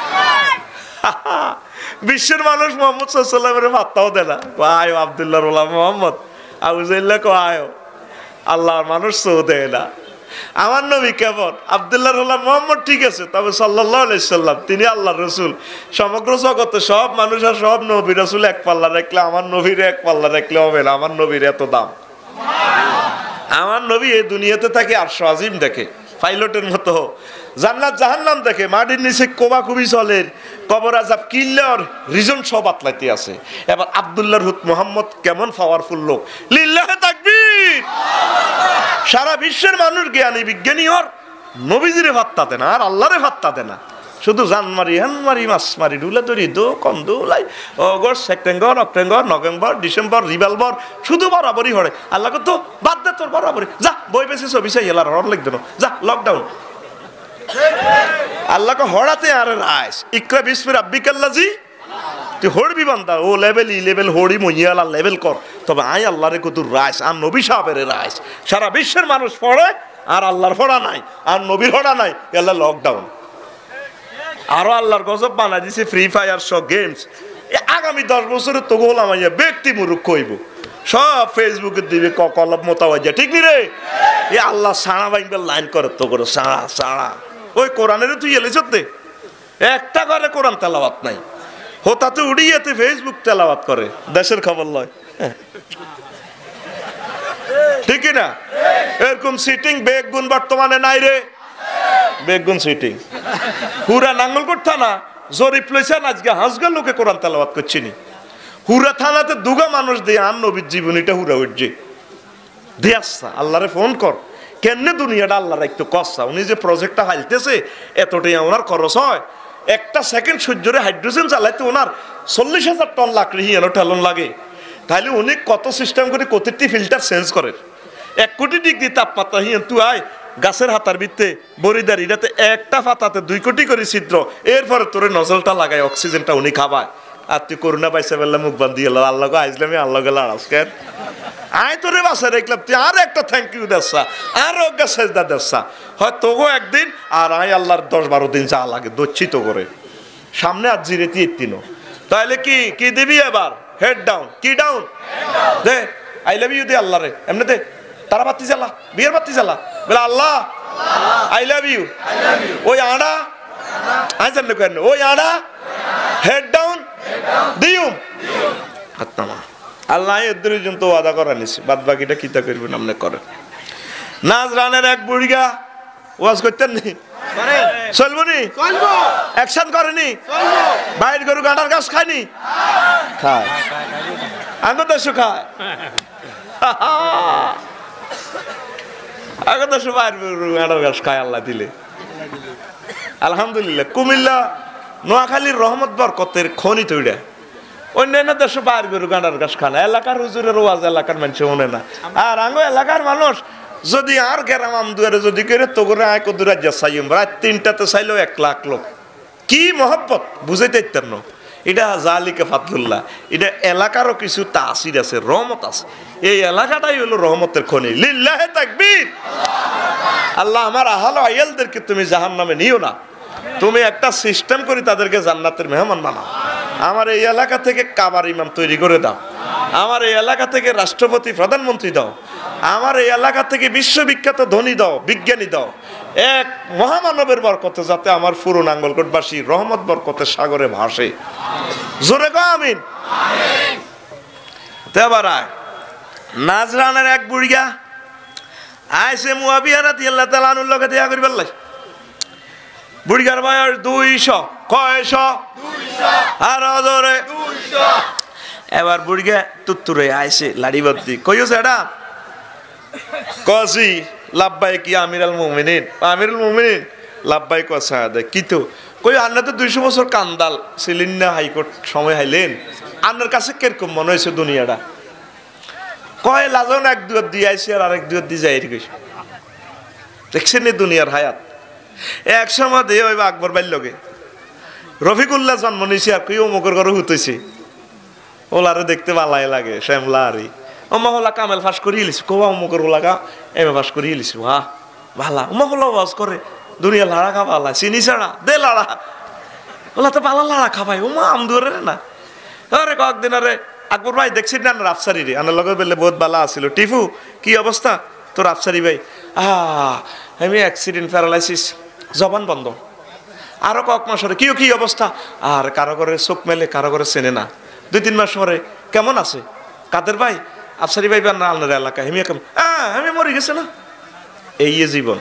বিশ্বের মানুষ মোহাম্মদ সাল্লাল্লাহু আলাইহি ওয়াসাল্লামের পাত্তাও দেয় না। আয় আব্দুল্লাহর ওলা মোহাম্মদ আবুজাইল্লাহ কো আয়, আল্লাহর মানুষ তো দেয় না। আমার নবী কেমন? আব্দুল্লাহর ওলা মোহাম্মদ ঠিক আছে, তবে সাল্লাল্লাহু আলাইহি সাল্লাম তিনি আল্লাহর রাসূল। সমগ্র জগতে সব মানুষ আর সব নবী রাসূল এক পাল্লা রাখলে আমার নবীর এক পাল্লা রাখলে হবে না। আমার নবীর এত দাম। আমার নবী এই দুনিয়াতে থাকে আরশ আজিম দেখে, পাইলটের মতো জান্নাত জাহান্নাম দেখে, মাটির নিচে কোবাকুবি চলে, কবর আযাব কিল্লার রিজন সব আতলাইতে আছে। এবার আব্দুল্লাহর হুত মোহাম্মদ কেমন পাওয়ারফুল লোক, লিল্লাহে তাকবীর। সারা বিশ্বের মানুষ জ্ঞানী বিজ্ঞানী ওর নবীজিরে ভাত্তা দেয় না, আর আল্লাহরে ভাত্তা দেয় না। শুধু জান মারি হ্যান মারি মাছ মারি ডুলা ধরি দো কম দুলাই August September October November December revolver শুধু বরাবরই হরে। আল্লাহ তো বাদ দে তোর বরাবরই, যা বই বেশি ছবি চাই এলার হর লিখ দেন, যা লকডাউন। আল্লাহ কো হড়াতে আর রাইস ইকরা বিসমি রাব্বিকাল্লাজি, তুই হড়বি বান্দা ও লেভেল ই লেভেল হড়ি মইয়ালা লেভেল কর, তবে আই আল্লাহরে কত রাইস আর নবী সাহেবের রাইস। সারা বিশ্বের মানুষ পড়ে আর আল্লাহর পড়া নাই, আর নবীর পড়া নাই, আল্লাহ লকডাউন। আরো আল্লাহর গজব বানাই দিছে ফ্রি ফায়ার সব গেমস। আগামী দশ বছরে তো গোলাম আইয়া ব্যক্তি মুরুখ কইব, সব ফেসবুকে দিবে কলব মোতাবাজা। ঠিক নি রে? এ আল্লাহ সাড়া বাইবে লাইন করে তো করে সাড়া সাড়া। ওই কোরআনের তুই এলিস দে, একটা করে কোরআন তেলাওয়াত নাই, হোতাতে উড়িয়েতে ফেসবুক তেলাওয়াত করে, দেশের খবর লয়। ঠিক না? এরকম সিটিং বেগুন বর্তমানে নাই রে, বেগুন সিটিং পুরা নাঙ্গলকোট থানা জরিপ লইছেন, আজকে হাজগা লোকে কোরআন তেলাওয়াত করছিনি। হুরা থানাতে দুগা মানুষ দিয়ে আর নবীর জীবনীটা হুরা উঠছে দিয়ে আসছা। আল্লাহরে ফোন কর, কেমনে দুনিয়াটা আল্লাহর একটু কষা। উনি যে প্রজেক্টটা হাইলতেছে এতটাই ওনার খরচ হয়, একটা সেকেন্ড সূর্যরে হাইড্রোজেন চালাইতে ওনার চল্লিশ হাজার টন লাকড়ি হিয়ানো ঠেলন লাগে। তাহলে উনি কত সিস্টেম করে কতটি ফিল্টার চেঞ্জ করে, এক কোটি ডিগ্রি তাপমাত্রা হিয়ান তুই আয় গাছের হাতার ভিত্তে বরিদার এটাতে একটা পাতাতে দুই কোটি করে ছিদ্র, এরপরে তোর নজলটা লাগায় অক্সিজেনটা উনি খাবায়। আর তুই করোনা পাইছে বললে মুখ বান্ধি গেল, আল্লাহ আইসলামে আল্লাহ গেল আজকের আয় তোরে বাসা দেখলাম তুই আর একটা থ্যাংক ইউ দেশা আর অজ্ঞা সেজদা দেশা হয় তোগো একদিন, আর আয় আল্লাহর দশ বারো দিন যা লাগে দচ্ছি তো করে সামনে আর জিরেতি এতিনো। তাহলে কি কি দিবি এবার? Head down. কি ডাউন? দে আই লাভ ইউ দে আল্লাহরে এমনি দে, তারা বাতি জ্বালা, বিয়ের বাতি জ্বালা, বলে আল্লাহ আই লাভ ইউ। ওই আড়া আই জানলে কেন ওই আড়া হেড ডাউন দিউ আত্মা আল্লাহ এদের তো ওয়াদা করা নিছে, বাদ বাকিটা কিতা করবেন আপনি করেন। নাজরানের এক বুড়িগা ওয়াজ করতেন নি, চলবো নি, অ্যাকশন করেনি, বাইর গরু গাঁটার গাছ খায়নি, খায় আঙ্গ দেশ খায়, আঙ্গ দেশ বাইর গরু গাঁটার গাছ খায় আল্লাহ দিলে আলহামদুলিল্লাহ। কুমিল্লা নোয়াখালীর রহমত বরকতের খনি তৈরি, অন্যান্য দেশে বাইর গরু গাঁটার গাছ খানা, এলাকার হুজুরের ওয়াজ এলাকার মানুষ মনে না। আর আঙ্গ এলাকার মানুষ যদি আর গেরাম আমদুয়ারে যদি করে তো করে আয় কদুর রাজ্য চাইম রাত তিনটাতে চাইলেও এক লাখ লোক, কি মহব্বত বুঝাইতে ইত্যার ন। এটা জালিকে ফাতলুল্লাহ, এটা এলাকারও কিছু তাসির আছে, রহমত আছে। এই এলাকাটাই হলো রহমতের খনি। লিল্লাহে তাকবীর। আল্লাহ আমার আহাল আয়ালদেরকে তুমি জাহান্নামে নিও না, তুমি একটা সিস্টেম করে তাদেরকে জান্নাতের মেহমান বানাও। আমার এই এলাকা থেকে কাবার ইমাম তৈরি করে দাও, আমার এই এলাকা থেকে রাষ্ট্রপতি প্রধানমন্ত্রী দাও, আমার এই এলাকা থেকে বিশ্ববিখ্যাত ধনী দাও, বিজ্ঞানী দাও, এক মহামানবের বরকতে যাতে আমার পুরো নাঙ্গলকোটবাসী রহমত বরকতের সাগরে ভাসে। জোরে গো আমিন। এবার আয় নাজরানের এক বুড়িয়া আইসে মুয়াবিয়া রাদিয়াল্লাহু তাআলা আনহুর লগে দেখা করি বললাই। বুড়িয়ার বয়স দুইশো, কয়শ আর জোরে এবার বুড়িগে তুত্তুরে আইসে লাড়ি বদ্দি কইও সেটা কসি লাব্বাই কি আমিরুল মুমিনিন আমিরুল মুমিনিন লাব্বাই কসা দে কিতো কই আন্না তো দুইশো বছর কান্দাল ছিলেন না হাইকোর্ট সময় হাইলেন আন্নার কাছে কিরকম মনে হয়েছে দুনিয়াটা কয় লাজন এক দুয়ার দিয়ে আইসি আর আরেক দুয়ার দিয়ে যাই কইস দেখছেন এই দুনিয়ার হায়াত এক সময় দিয়ে ওই আকবর বাল্যকে রফিকুল্লাহ জন্ম নিয়েছে আর কেউ অমুকের ঘরে হুতেছে ওলারে দেখতে ভালাই লাগে শ্যামলা আরি ওমা হলা কামেল ফাঁস করিয়ে লিছি কোয়া অমুকের ওলাগা এম এ ফাঁস করিয়ে লিছি বাহ ভালা ওমা হলা বাস করে দুনিয়া লাড়া খাবা আল্লাহ চিনি ছাড়া দে লাড়া ওলা তো পালা লাড়া খাবাই ওমা আম দুয়ারে না আরে কয়েকদিন আরে আকবর ভাই দেখছি না রাফসারি রে আনার লগে বললে বহুত বালা আছিল টিফু কি অবস্থা তোর আফসারি ভাই আহ আমি অ্যাক্সিডেন্ট প্যারালাইসিস জবান বন্ধ আরো কয়েক মাস পরে কিও কি অবস্থা আর কারো করে চোখ মেলে কারো করে চেনে না দুই তিন মাস পরে কেমন আছে কাদের ভাই আফসারি ভাই বা না আলনার এলাকা হেমি কেমন হ্যাঁ আমি মরে গেছে না এই জীবন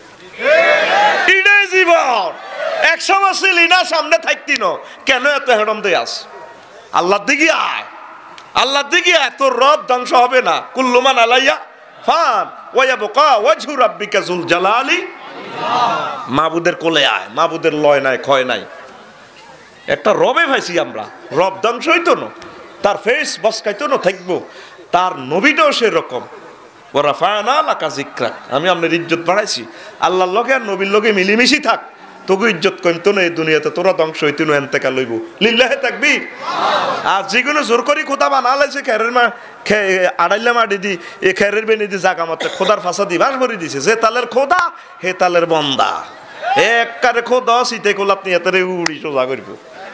এটাই জীবন এক সময় ছিলি না সামনে থাকতি না কেন এত হেডম দিয়ে আস আল্লাহর দিকে আয় আল্লাহর দিকে আয় তোর রব ধ্বংস হবে না কুল্লুমান আলাইয়া ফান ওয়ায়াবকা ওয়াজহু রাব্বিকা যুল জালালি মাবুদের কোলে আয় মাবুদের লয় নাই ক্ষয় নাই একটা রবে ভাইছি আমরা রব ধ্বংস হইতো না তার ফেস বসকাইতো না থাকবো তার নবীটাও সেরকম ওরা ফায়না লাকা জিক্রাক আমি আপনার ইজ্জত বাড়াইছি আল্লাহর লগে আর নবীর লগে মিলিমিশি থাক তোকে ইজ্জত কমতো না এই দুনিয়াতে তোরা ধ্বংস হইতো না এনতেকা লইব লিল্লাহে তাকবীর আর যেগুলো জোর করি খোদা বানালাইছে খেরের মা আড়াইলা মাটি দি এ খেরের বেনি দি জাগা মতে খোদার ফাঁসা দি বাস ভরি দিছে যে তালের খোদা হে তালের বন্দা একবারে খোদা শীতে কোলাপ নিয়ে তারে উড়ি সোজা করব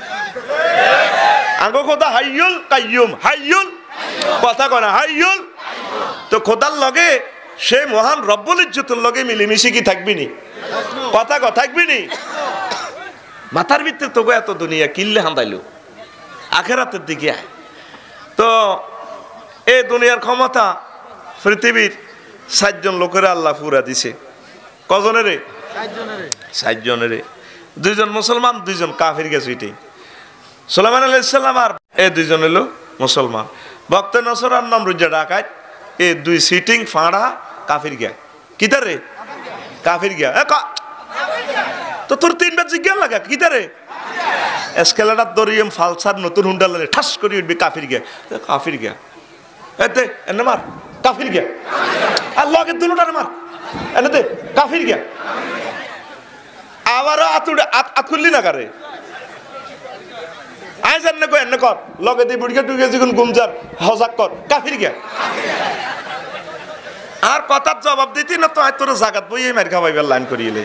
আঙ্গো খোদা হাইয়ুল কাইয়ুম হাইয়ুল কথা কয় না হাইয়ুল তো খোদার লগে সে মহান রব্বুল ইজ্জতের লগে মিলিমিশি কি থাকবি নি কথা কথা থাকবি নি মাথার ভিতরে তোকে এত দুনিয়া কিল্লে হান্দাইলো আখেরাতের দিকে আয় তো এই দুনিয়ার ক্ষমতা পৃথিবীর ষাটজন লোকের আল্লাহ পুরা দিছে কজনের রে ষাট জনের দুইজন মুসলমান দুইজন কাফির গেছে এটাই সুলাইমান আলাইহিস সালাম আর এই দুইজন হলো মুসলমান বক্তে নসর আর নমরুদ ডাকাত এই দুই সিটিং ফাঁড়া কাফির গিয়া কিতারে কাফির গিয়া তো তোর তিনবার জিজ্ঞাসা লাগা কিতারে এসকেলেটার দরিয়ম ফালসার নতুন হুন্ডালে ঠাস করে উঠবি কাফির গিয়া কাফির গিয়া এতে এনে মার কাফির গিয়া আর লগে দুটার মার এনে দে কাফির গিয়া আবারও আতুড়ে আত খুললি না কারে আয় জান না কো এনে কর লগে দি বুড়িকে টুকে যখন গুমজার হজাক কর কাফির গিয়া আর কথার জবাব দিতি না তো আয় তোর জাগাত বই মার খাওয়াইবার লাইন করিলে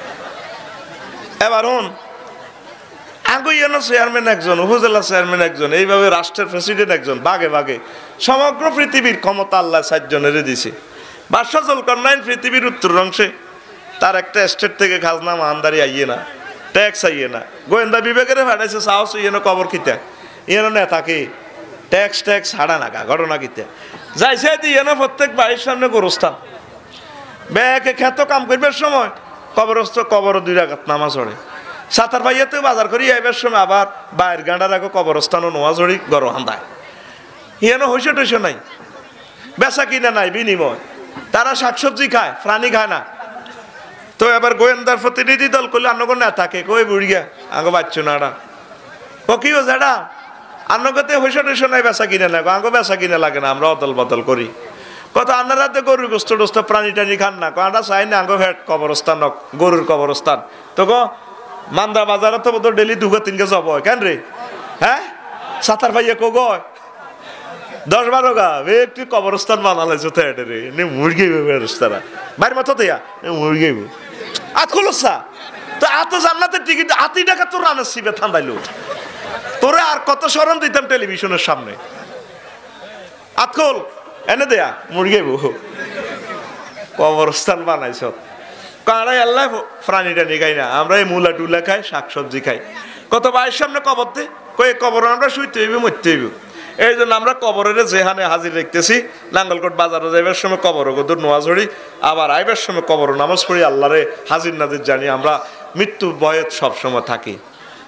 এবার হন আগুইয়ানো চেয়ারম্যান একজন উপজেলা চেয়ারম্যান একজন এইভাবে রাষ্ট্রের প্রেসিডেন্ট একজন বাগে বাগে সমগ্র পৃথিবীর ক্ষমতা আল্লাহ ষাট জনের দিছে বাদশা জুলকারনাইন পৃথিবীর উত্তর অংশে তার একটা স্টেট থেকে খাজনা মানদারি আইয়ে না ট্যাক্স আইয়ে না গোয়েন্দা বিভাগের ফাটাইছে সাহস ইয়েনো কবর খিতা ইয়েনো নেতাকে ট্যাক্স ট্যাক্স হাড়া নাকা ঘটনা কিতা যাইছে ইয়েনো প্রত্যেক বাড়ির সামনে গোরস্থান ব্যাকে খ্যাত কাম করবার সময় কবরস্থ কবর দুই রাগাত নামাজ পড়ে সাতার ভাইয়াতে বাজার করি আইবার সময় আবার বাইরের গাঁডার আগে কবরস্থানও নোয়া জড়ি গর হান্দায় ইয়েনো হইসে টইসে নাই বেচা কিনা নাই বিনিময় তারা শাকসবজি খায় প্রাণী খায় না তো এবার গোয়েন্দার প্রতিনিধি দল করলে আন্নগর না থাকে কই বুড়িয়া আগে বাচ্চু নাড়া ও কি ও যাডা আন্নগতে হইসে টইসে নাই বেচা কিনা না আগে বেচা কিনা লাগে না আমরা অদল বদল করি কত আন্নার হাতে গরুর গোস্ত টোস্ত প্রাণী টানি খান না কটা চাই না আগে ভেট কবরস্থান গরুর কবরস্থান তো গো মান্দা বাজারে তো বোধ ডেলি দুগো তিনকে যাব কেন রে হ্যাঁ সাতার ভাইয়া কো গয় দশ বারো গা একটু কবরস্থান বানালাইছো তো এটা রে নে মুরগি ব্যবস্থারা বাইর মতো দেয়া মুরগি আত খোলসা তো আত জান্নাতের টিকিট আতি টাকা তোর রানের সিবে ঠান্ডাইলো তোরে আর কত শরম দিতাম টেলিভিশনের সামনে আত খোল এনে দেয়া মুরগি কবরস্থান বানাইছ কারাই আল্লাহ প্রাণী টানি খাই না আমরা এই মূলা টুলা খাই শাকসবজি খাই কত ভাইয়ের সামনে কবর দে কয়ে কবর আমরা শুইতে হইব মরতে হইব এই জন্য আমরা কবরের যেখানে হাজির দেখতেছি নাঙ্গলকোট বাজারে যাইবার সময় কবর গদুর নোয়া ঝড়ি আবার আইবার সময় কবর নামাজ পড়ি আল্লাহরে হাজির নাজির জানি আমরা মৃত্যুর ভয়ে সবসময় থাকি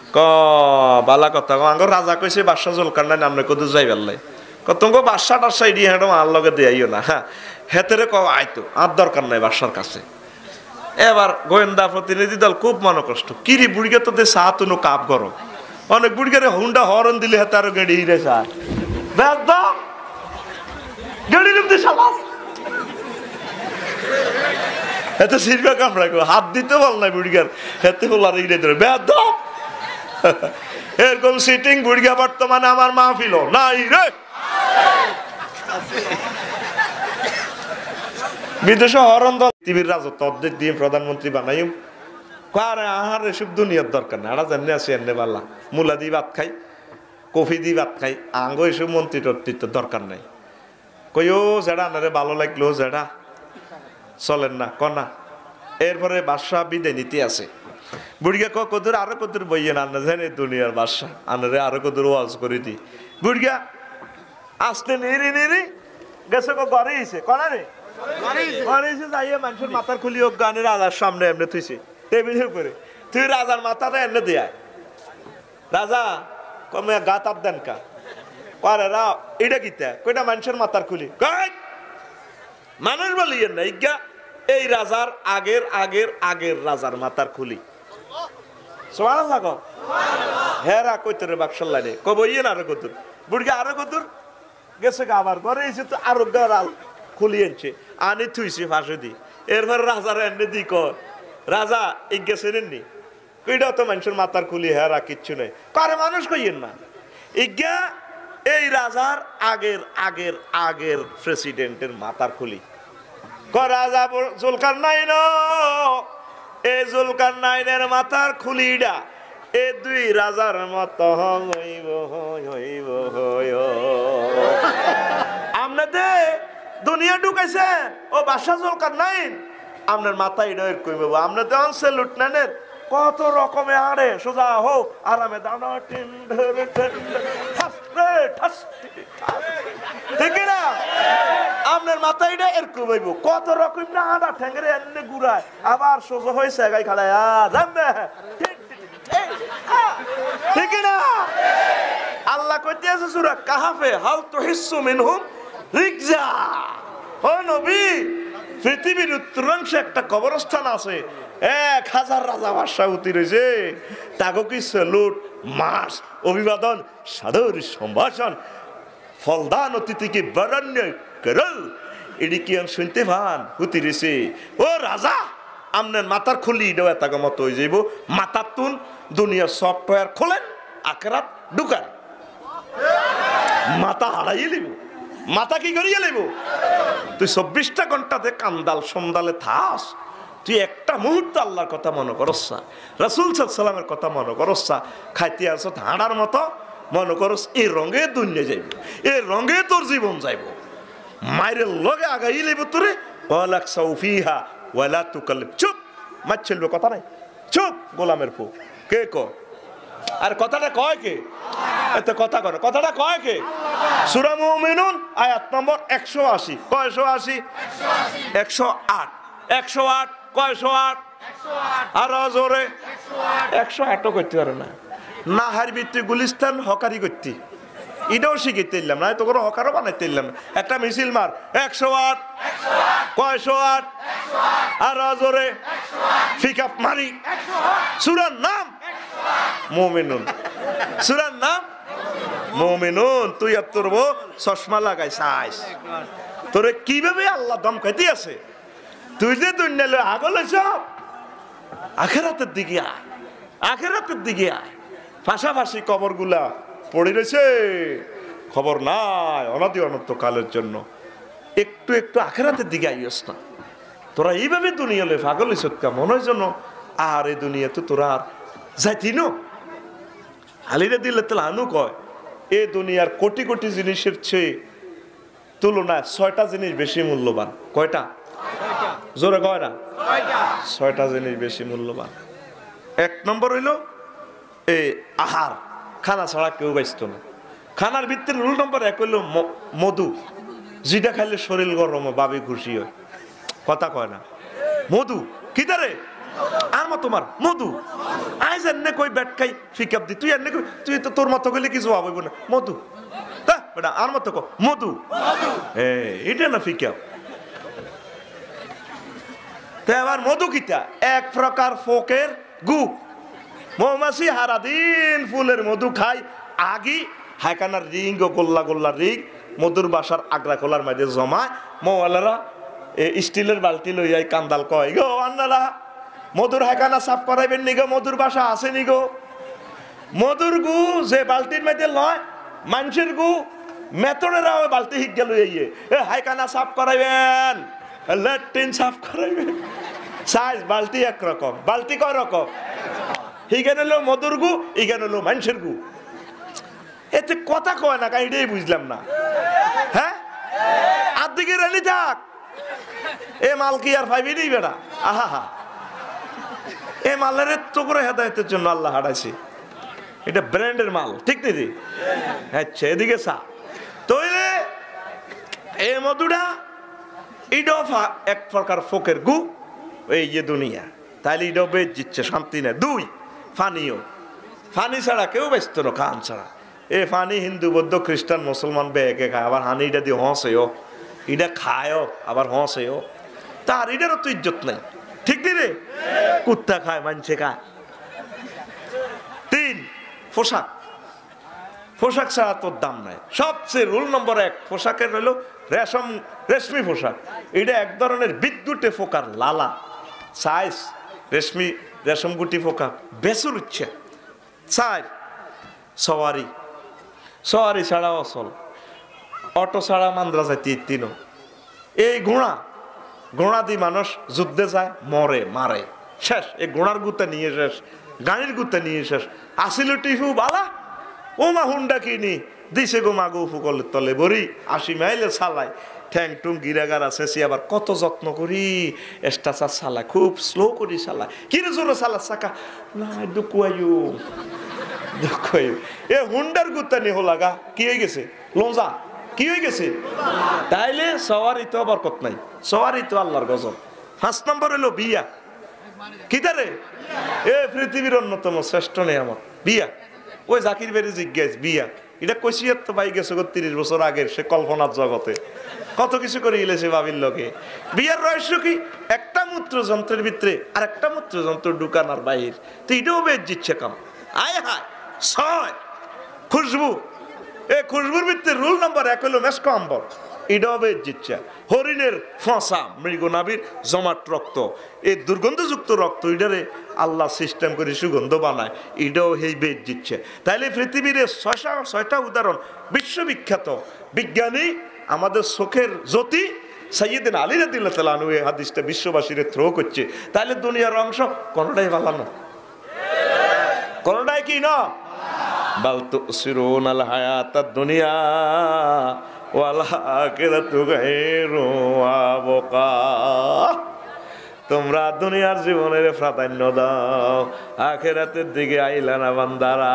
ক বালা কথা আঙ্গ রাজা কইছে বাদশা জুলকারনাইন আমনে কদু যাই বেললাই ক তোমাকে বাদশা টাদশা ইডি হেঁটো আর লগে দেয়াইও না হ্যাঁ হেতেরে ক আইতো আর দরকার নাই বাদশার কাছে। এবার গোয়েন্দা প্রতিনিধি দল খুব মনে কষ্ট কিরি বুড়িকে তো দে চা তুনো কাপ গরম অনেক বুড়িকে হুন্ডা হরন দিলে হেতে আরো গেড়ি হিরে চা বেদম গেড়ি লুম দি শালাস এত সিরবা কামড়া গো হাত দিতে বল না বুড়িগার হেতে বলার ইরে ধরে বেদম এরকম সিটিং বুড়িগা বর্তমানে আমার মাহফিল নাই রে বিদেশে হরন দল পৃথিবীর রাজত্ব অর্ধেক দিয়ে প্রধানমন্ত্রী বানাইম কারে আহার এসব দুনিয়ার দরকার না আরা জানি আছে এনে পাল্লা মুলা দিয়ে ভাত খাই কফি দিয়ে ভাত খাই আঙ্গ এসব মন্ত্রী টর্তৃত্ব দরকার নাই কইও যেটা আনারে ভালো লাগলো যেটা চলেন না কনা এরপরে বাদশাহ বিদায় নীতি আছে বুড়িয়া ক কদুর আরো কদুর বইয়ে না আনা জানে দুনিয়ার বাদশাহ আনারে আরো কদুর ওয়াজ করে দি বুড়িয়া আসতে নেরি নেরি গেছে কো ঘরে এসে কনা রে ঘরে এসে যাইয়ে মানুষের মাথার খুলি হোক গানের রাজার সামনে এমনি থুইছে টেবিলের উপরে তুই রাজার মাথাটা এমনি দেয় রাজা কমে গা তাপ দেন কা করে রা এটা কিতা কইটা মানুষের মাথার খুলি মানুষ বলি না ইজ্ঞা এই রাজার আগের আগের আগের রাজার মাথার খুলি সুবহানাল্লাহ কও হেরা কইতে রে বাকশাল্লাহ রে কব ইয়ে না আরো কতুর বুড়িয়া আরো কতুর গেছে গা আবার ঘরে এসে তো আরো গাল খুলি আনছে আনি থুইছে ফাঁসে দি এরপর রাজার এনে দি ক রাজা এই গেছে নি কইটা তো মানুষের মাথার খুলি হেরা কিচ্ছু নাই কারে মানুষ কইয়েন না ইজ্ঞা এই রাজার আগের আগের আগের প্রেসিডেন্টের মাথার খুলি ক রাজা জুলকারনাইন এই জুলকারনাইনের মাথার খুলিটা এ দুই রাজার মত হইব হইব হইব আমনে দুনিয়া ঢুকাইছে ও বাদশা জুলকারনাইন আপনার মাথা এটা এরকম হইব আপনি তো সেলুট নেন কত রকমে আরে সোজা হো আরামে দানা টেন্ডার ঠিক না আপনার মাথা এটা এরকম হইব কত রকম না আদা ঠেঙ্গরে এনে ঘুরায় আবার সোজা হয়েছে গাই খালায় ঠিক না আল্লাহ কইতে আছে সূরা কাহাফে হাল তুহিসসু মিনহুম রিকজা ও নবী পৃথিবীর উত্তরাংশে একটা কবরস্থান আছে এক হাজার রাজা বাদশা উতি রয়েছে তাকে কি স্যালুট মাস অভিবাদন সাদর সম্ভাষণ ফলদান অতিথিকে বরণ্য করল এটি কি শুনতে পান উতি রয়েছে ও রাজা আপনার মাথার খুলি দেওয়া এত মত হয়ে যাইব মাথার তুন দুনিয়ার সফটওয়্যার খোলেন আখেরাত ঢুকান মাথা হারাইয়ে লিব মাথা কি করিয়ে লিব তুই চব্বিশটা ঘন্টাতে কান্দাল সমদালে থাস তুই একটা মুহূর্ত আল্লাহর কথা মনে করস না রাসূল সাল্লাল্লাহু আলাইহি ওয়াসাল্লামের কথা মনে করস না খাইতে আসছ হাঁড়ার মতো মনে করস এই রঙে দুনিয়া যাইব এই রঙে তোর জীবন যাইব মায়ের লগে আগাই লিব তোরে ওয়ালাক সাউফিহা ওয়ালা তুকাল্লিব চুপ মাছ ছেলবে কথা নাই চুপ গোলামের ফু কে ক আর কথাটা কয় কে এত কথা কর কথাটা কয় কে সূরা মুমিনুন আয়াত নম্বর একশো আশি কয়শো আশি একশো আট একশো আট কয়শো আট আর জোরে একশো আটও করতে পারে না না হারবি তুই গুলিস্তান হকারি করতি এটাও শিখিতে ইলাম না তো কোনো হকারও বানাইতে ইলাম না একটা মিছিল মার একশো আট কয়শো আট আর জোরে ফিকাপ মারি সূরার নাম মুমিনুন সূরার নাম মুমিনুন তুই আর তোর বউ চশমা লাগাই চাইস তোরে কিভাবে আল্লাহ দমকাইতে আছে তুই যে দুনিয়ালে আগল সব আখেরাতের দিকে আয় আখেরাতের দিকে আয় পাশাপাশি কবরগুলা পড়ে রয়েছে খবর নাই অনাদি অনন্ত কালের জন্য একটু একটু আখেরাতের দিকে আইস না তোরা এইভাবে দুনিয়ালে পাগল সৎকা মনে হয় জন্য আর এই দুনিয়াতে তোরা আর যাইতি নো হালিরে দিলে তাহলে আনু কয় এ দুনিয়ার কোটি কোটি জিনিসের চেয়ে তুলনায় ছয়টা জিনিস বেশি মূল্যবান কয়টা জোরে কয় না ছয়টা জিনিস বেশি মূল্যবান এক নম্বর হইল এই আহার খানা ছাড়া কেউ বাঁচত না খানার ভিত্তির রুল নম্বর এক হইল মধু যেটা খাইলে শরীর গরম ভাবে খুশি হয় কথা কয় না মধু কি তারে আর মা তোমার মধু আইজ এনে কই ব্যাট খাই ফিকাপ দি তুই এনে তুই তো তোর মতো গেলে কিছু হইব না মধু তা বেটা আর মতো ক মধু হ্যাঁ এটা না ফিকাপ তে আবার মধু কিটা এক প্রকার ফোকের গু মৌমাছি সারাদিন ফুলের মধু খায় আগি হাইকানার রিং ও গোল্লা গোল্লা রিং মধুর বাসার আগ্রা খোলার মাঝে জমায় মৌওয়ালারা স্টিলের বালতি লইয়াই কান্দাল কয় গো আন্নারা মধুর হাইকানা সাফ করাইবেন নি গো মধুর বাসা আছে নি গো মধুর গু যে বালতির মধ্যে লয় মানুষের গু মেতনেরা ওই বালতি হিক গেল ইয়ে এ হাইকানা সাফ করাইবেন ল্যাট্রিন সাফ করাইবেন সাইজ বালতি একরকম বালতি কয় রকম হিগেন হলো মধুর গু ইগেন হলো মানুষের গু এতে কথা কয় না কাই এটাই বুঝলাম না হ্যাঁ আর দিকে রেলি থাক এ মাল কি আর পাইবি নি বেটা আহা হা এ মালের তো করে হেদায়তের জন্য আল্লাহ হারাইছি এটা ব্র্যান্ডের মাল ঠিক নেই আচ্ছা এদিকে সা তৈলে এই মধুটা ইডো এক প্রকার ফোকের গু এই যে দুনিয়া তাইলে ইডো বেচ দিচ্ছে শান্তি না দুই ফানিও ফানি ছাড়া কেউ ব্যস্ত না খান ছাড়া এ ফানি হিন্দু বৌদ্ধ খ্রিস্টান মুসলমান বেগে খায় আবার হানিটা দিয়ে হসেও এটা খায়ও আবার হসেও তার এটারও তো ইজ্জত নাই ঠিক নি রে কুত্তা খায় মানছে খায় তিন পোশাক পোশাক ছাড়া তোর দাম নাই সবচেয়ে রুল নম্বর এক পোশাকের হলো রেশম রেশমি পোশাক এটা এক ধরনের বিদ্যুটে ফোকার লালা সাইজ রেশমি রেশম গুটি ফোকা বেসুর উচ্ছে চার সওয়ারি সওয়ারি ছাড়া অসল অটো ছাড়া মান্দ্রা যাইতে তিন এই ঘোড়া ঘোড়া দিয়ে মানুষ যুদ্ধে যায় মরে মারে শেষ এই ঘোড়ার গুতে নিয়ে শেষ গাড়ির গুতে নিয়ে শেষ আসিল টিফু বালা ও মা হুন্ডা কিনি দিছে গো মাগো ফুকলের তলে বড়ি আশি মাইলে চালায় ঠ্যাং টুং গিরাগার আছে সে আবার কত যত্ন করি এস্টাচার চালায় খুব স্লো করি চালায় কিরে জোরে চালা চাকা না দুকুয়ায়ু দুকুয়ায়ু এ হুন্ডার গুতানি হলাগা কি হয়ে গেছে লঞ্জা কি হয়ে গেছে তাইলে সওয়ারি তো বরকত নাই সওয়ারি তো আল্লাহর গজব পাঁচ নম্বর হলো বিয়া কি তারে এ পৃথিবীর অন্যতম শ্রেষ্ঠ নেই আমার বিয়া ওই জাকির বেরি জিজ্ঞাস বিয়া এটা কইসিয়ার তো পাই গেছে তিরিশ বছর আগের সে কল্পনার জগতে কত কিছু করে গেলেছে বাবির লোকে বিয়ার রহস্য কি একটা মূত্র যন্ত্রের ভিতরে আর একটা মূত্র যন্ত্র ঢুকান আর বাহির তো এটাও বেশ দিচ্ছে কাম আয় হায় ছয় খুশবু এ খুশবুর ভিতরে রুল নাম্বার এক হলো মেসকো আম্বর এটাও বেশ দিচ্ছে হরিণের ফসা মৃগনাভির জমাট রক্ত এই দুর্গন্ধযুক্ত রক্ত এটারে আল্লাহ সিস্টেম করে সুগন্ধ বানায় এটাও সেই বেশ দিচ্ছে তাইলে পৃথিবীর ছয়টা ছয়টা উদাহরণ বিশ্ববিখ্যাত বিজ্ঞানী আমাদের চোখের জ্যোতি সাইয়েদিন আলী রাদিয়াল্লাহু তাআলা আনহু এই হাদিসটা বিশ্ববাসীর থ্রো করছে তাহলে দুনিয়ার অংশ কোনটাই ভালো না কোনটাই কি না বাল তুসিরুনাল হায়াতাদ দুনিয়া ওয়াল আখিরাতু গায়রু আবকা তোমরা দুনিয়ার জীবনের প্রাধান্য দাও আখিরাতের দিকে আইলা না বান্দারা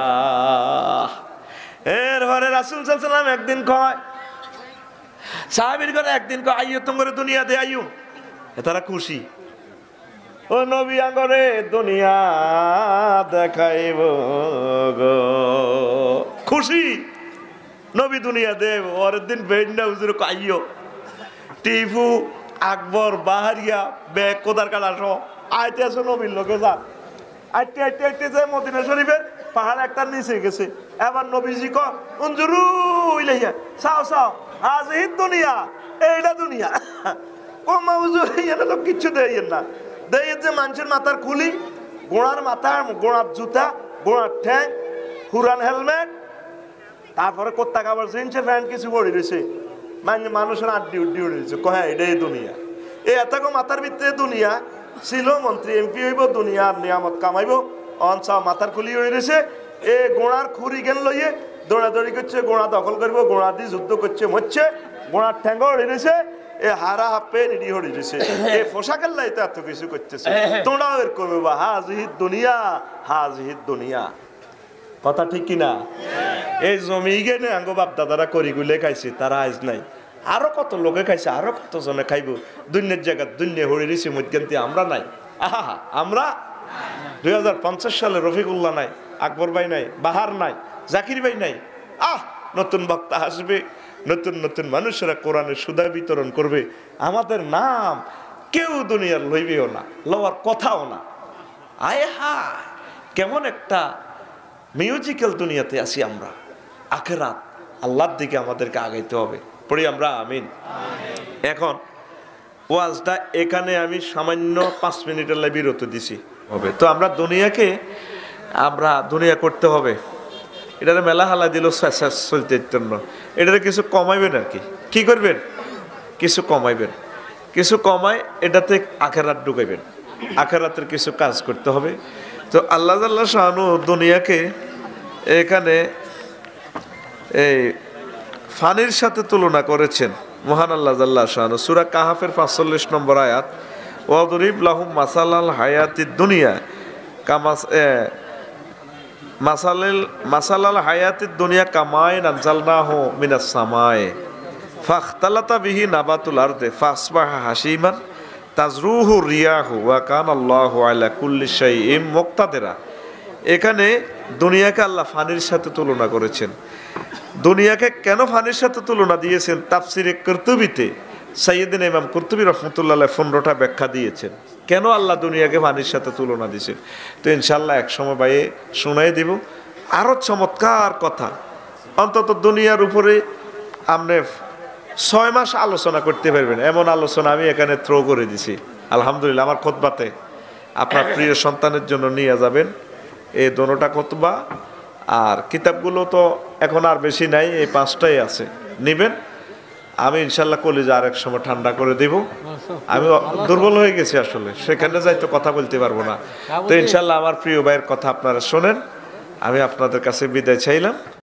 এরপরে রাসূল সাল্লাল্লাহু আলাইহি ওয়াসাল্লাম একদিন কয় সাহাবীর ঘরে একদিন কয় আইয়ো তোমরা দুনিয়া দে আইয়ো তারা খুশি ও নবী আঙ্গরে দুনিয়া দেখাইব গো খুশি নবী দুনিয়া দেব ওর দিন বেন্না হুজুর আইয়ো টিফু আকবর বাহারিয়া বেগ কোদার কাটা সহ আইতে আসো নবীর লোকে যা আইতে আইতে আইতে যায় মদিনা শরীফের পাহাড় একটা নিচে গেছে এবার নবীজি ক উনজুরু ইলাইয়া সাও সাও আজ এই দুনিয়া এইটা দুনিয়া ও মা হুজুর এটা তো কিচ্ছু দেয় না দেয় যে মানুষের মাথার খুলি গোড়ার মাথা গোড়ার জুতা গোড়ার ঠ্যাং হুরান হেলমেট তারপরে কোত্তা কাপড় জিনছে প্যান্ট কিছু পড়ে রয়েছে মানে মানুষের আড্ডি উড্ডি উড়ে রয়েছে কহে এটাই দুনিয়া এই এতগো মাথার ভিতরে দুনিয়া ছিল মন্ত্রী এমপি হইব দুনিয়ার নিয়ামত কামাইব অনসা মাথার খুলি হয়ে রয়েছে এ গোড়ার খুরি গেন লইয়ে দৌড়াদৌড়ি করছে গোড়া দখল করবো গোড়া দিয়ে যুদ্ধ করছে মরছে গোড়ার ঠ্যাঙ্গ উড়ে রয়েছে এ হারা হাপে নিডি হড়ি রয়েছে এ পোশাকের লাই তো এত কিছু করতেছে তোমরাও এর করবে বা হাজিহিদ দুনিয়া হাজিহিদ দুনিয়া কথা ঠিক কিনা এই জমি গেনে আঙ্গ বাপ দাদারা করি গুলে খাইছে তারা আজ নাই আরো কত লোকে খাইছে আরো কত জনে খাইব দুনিয়ার জায়গা দুনিয়া হড়ি রয়েছে মধ্যে আমরা নাই আহা আমরা দুই হাজার পঞ্চাশ সালে রফিকুল্লাহ নাই আকবর ভাই নাই, বাহার নাই, জাকির ভাই নাই। আহ, নতুন বক্তা আসবে, নতুন নতুন মানুষেরা কোরআনের সুধা বিতরণ করবে, আমাদের নাম কেউ দুনিয়ার লইবেও না, লওয়ার কথাও না। আয় হায়, কেমন একটা মিউজিক্যাল দুনিয়াতে আছি আমরা। আখিরাত আল্লাহর দিকে আমাদেরকে আগাইতে হবে। পড়ি আমরা আমিন। এখন ওয়াজটা এখানে আমি সামান্য পাঁচ মিনিটের লাই বিরত দিছি হবে। তো আমরা দুনিয়াকে আমরা দুনিয়া করতে হবে, এটারে মেলা হালা দিল চলতে জন্য, এটারে কিছু কমাইবেন আর কি। কি করবেন? কিছু কমাইবেন, কিছু কমায় এটাতে আখেরাত ঢুকাইবেন, আখেরাতের কিছু কাজ করতে হবে। তো আল্লাহ আল্লাহ শাহানু দুনিয়াকে এখানে এই ফানির সাথে তুলনা করেছেন মহান আল্লাহ আল্লাহ শাহানু। সূরা কাহাফের পাঁচচল্লিশ নম্বর আয়াত, ওয়াদরিব লাহুম মাসালাল হায়াতিদ দুনিয়া কামাস মাসালাল মাসালাল হায়াতিদ দুনিয়া কামাইন আনজালনাহু মিনাস সামায়ে ফাখতালাতা বিহি নাবাতুল আরদে ফাসবাহা হাসিমান তাজরুহু রিয়াহু ওয়া কানাল্লাহু আলা কুল্লি শাইইন মুকতাদিরা। এখানে দুনিয়াকে আল্লাহ ফানির সাথে তুলনা করেছেন। দুনিয়াকে কেন ফানির সাথে তুলনা দিয়েছেন? তাফসিরে কুরতুবিতে সাইয়্যিদিনা ইমাম কুরতুবী রাহমাতুল্লাহ আলাইহি পনেরোটা ব্যাখ্যা দিয়েছেন কেন আল্লাহ দুনিয়াকে ফানির সাথে তুলনা দিয়েছেন। তো ইনশাআল্লাহ এক সময় বাইয়ে শোনাই দেব আরো চমৎকার কথা। অন্তত দুনিয়ার উপরে আপনি ছয় মাস আলোচনা করতে পারবেন, এমন আলোচনা আমি এখানে থ্রো করে দিছি আলহামদুলিল্লাহ। আমার খুতবাতে আপনার প্রিয় সন্তানের জন্য নিয়ে যাবেন এই দোনোটা খুতবা। আর কিতাবগুলো তো এখন আর বেশি নাই, এই পাঁচটাই আছে, নেবেন। আমি ইনশাল্লাহ কলিজা আরেক সময় ঠান্ডা করে দেব। আমি দুর্বল হয়ে গেছি আসলে, সেখানে যাই তো কথা বলতে পারবো না। তো ইনশাল্লাহ আমার প্রিয় ভাইয়ের কথা আপনারা শোনেন। আমি আপনাদের কাছে বিদায় চাইলাম।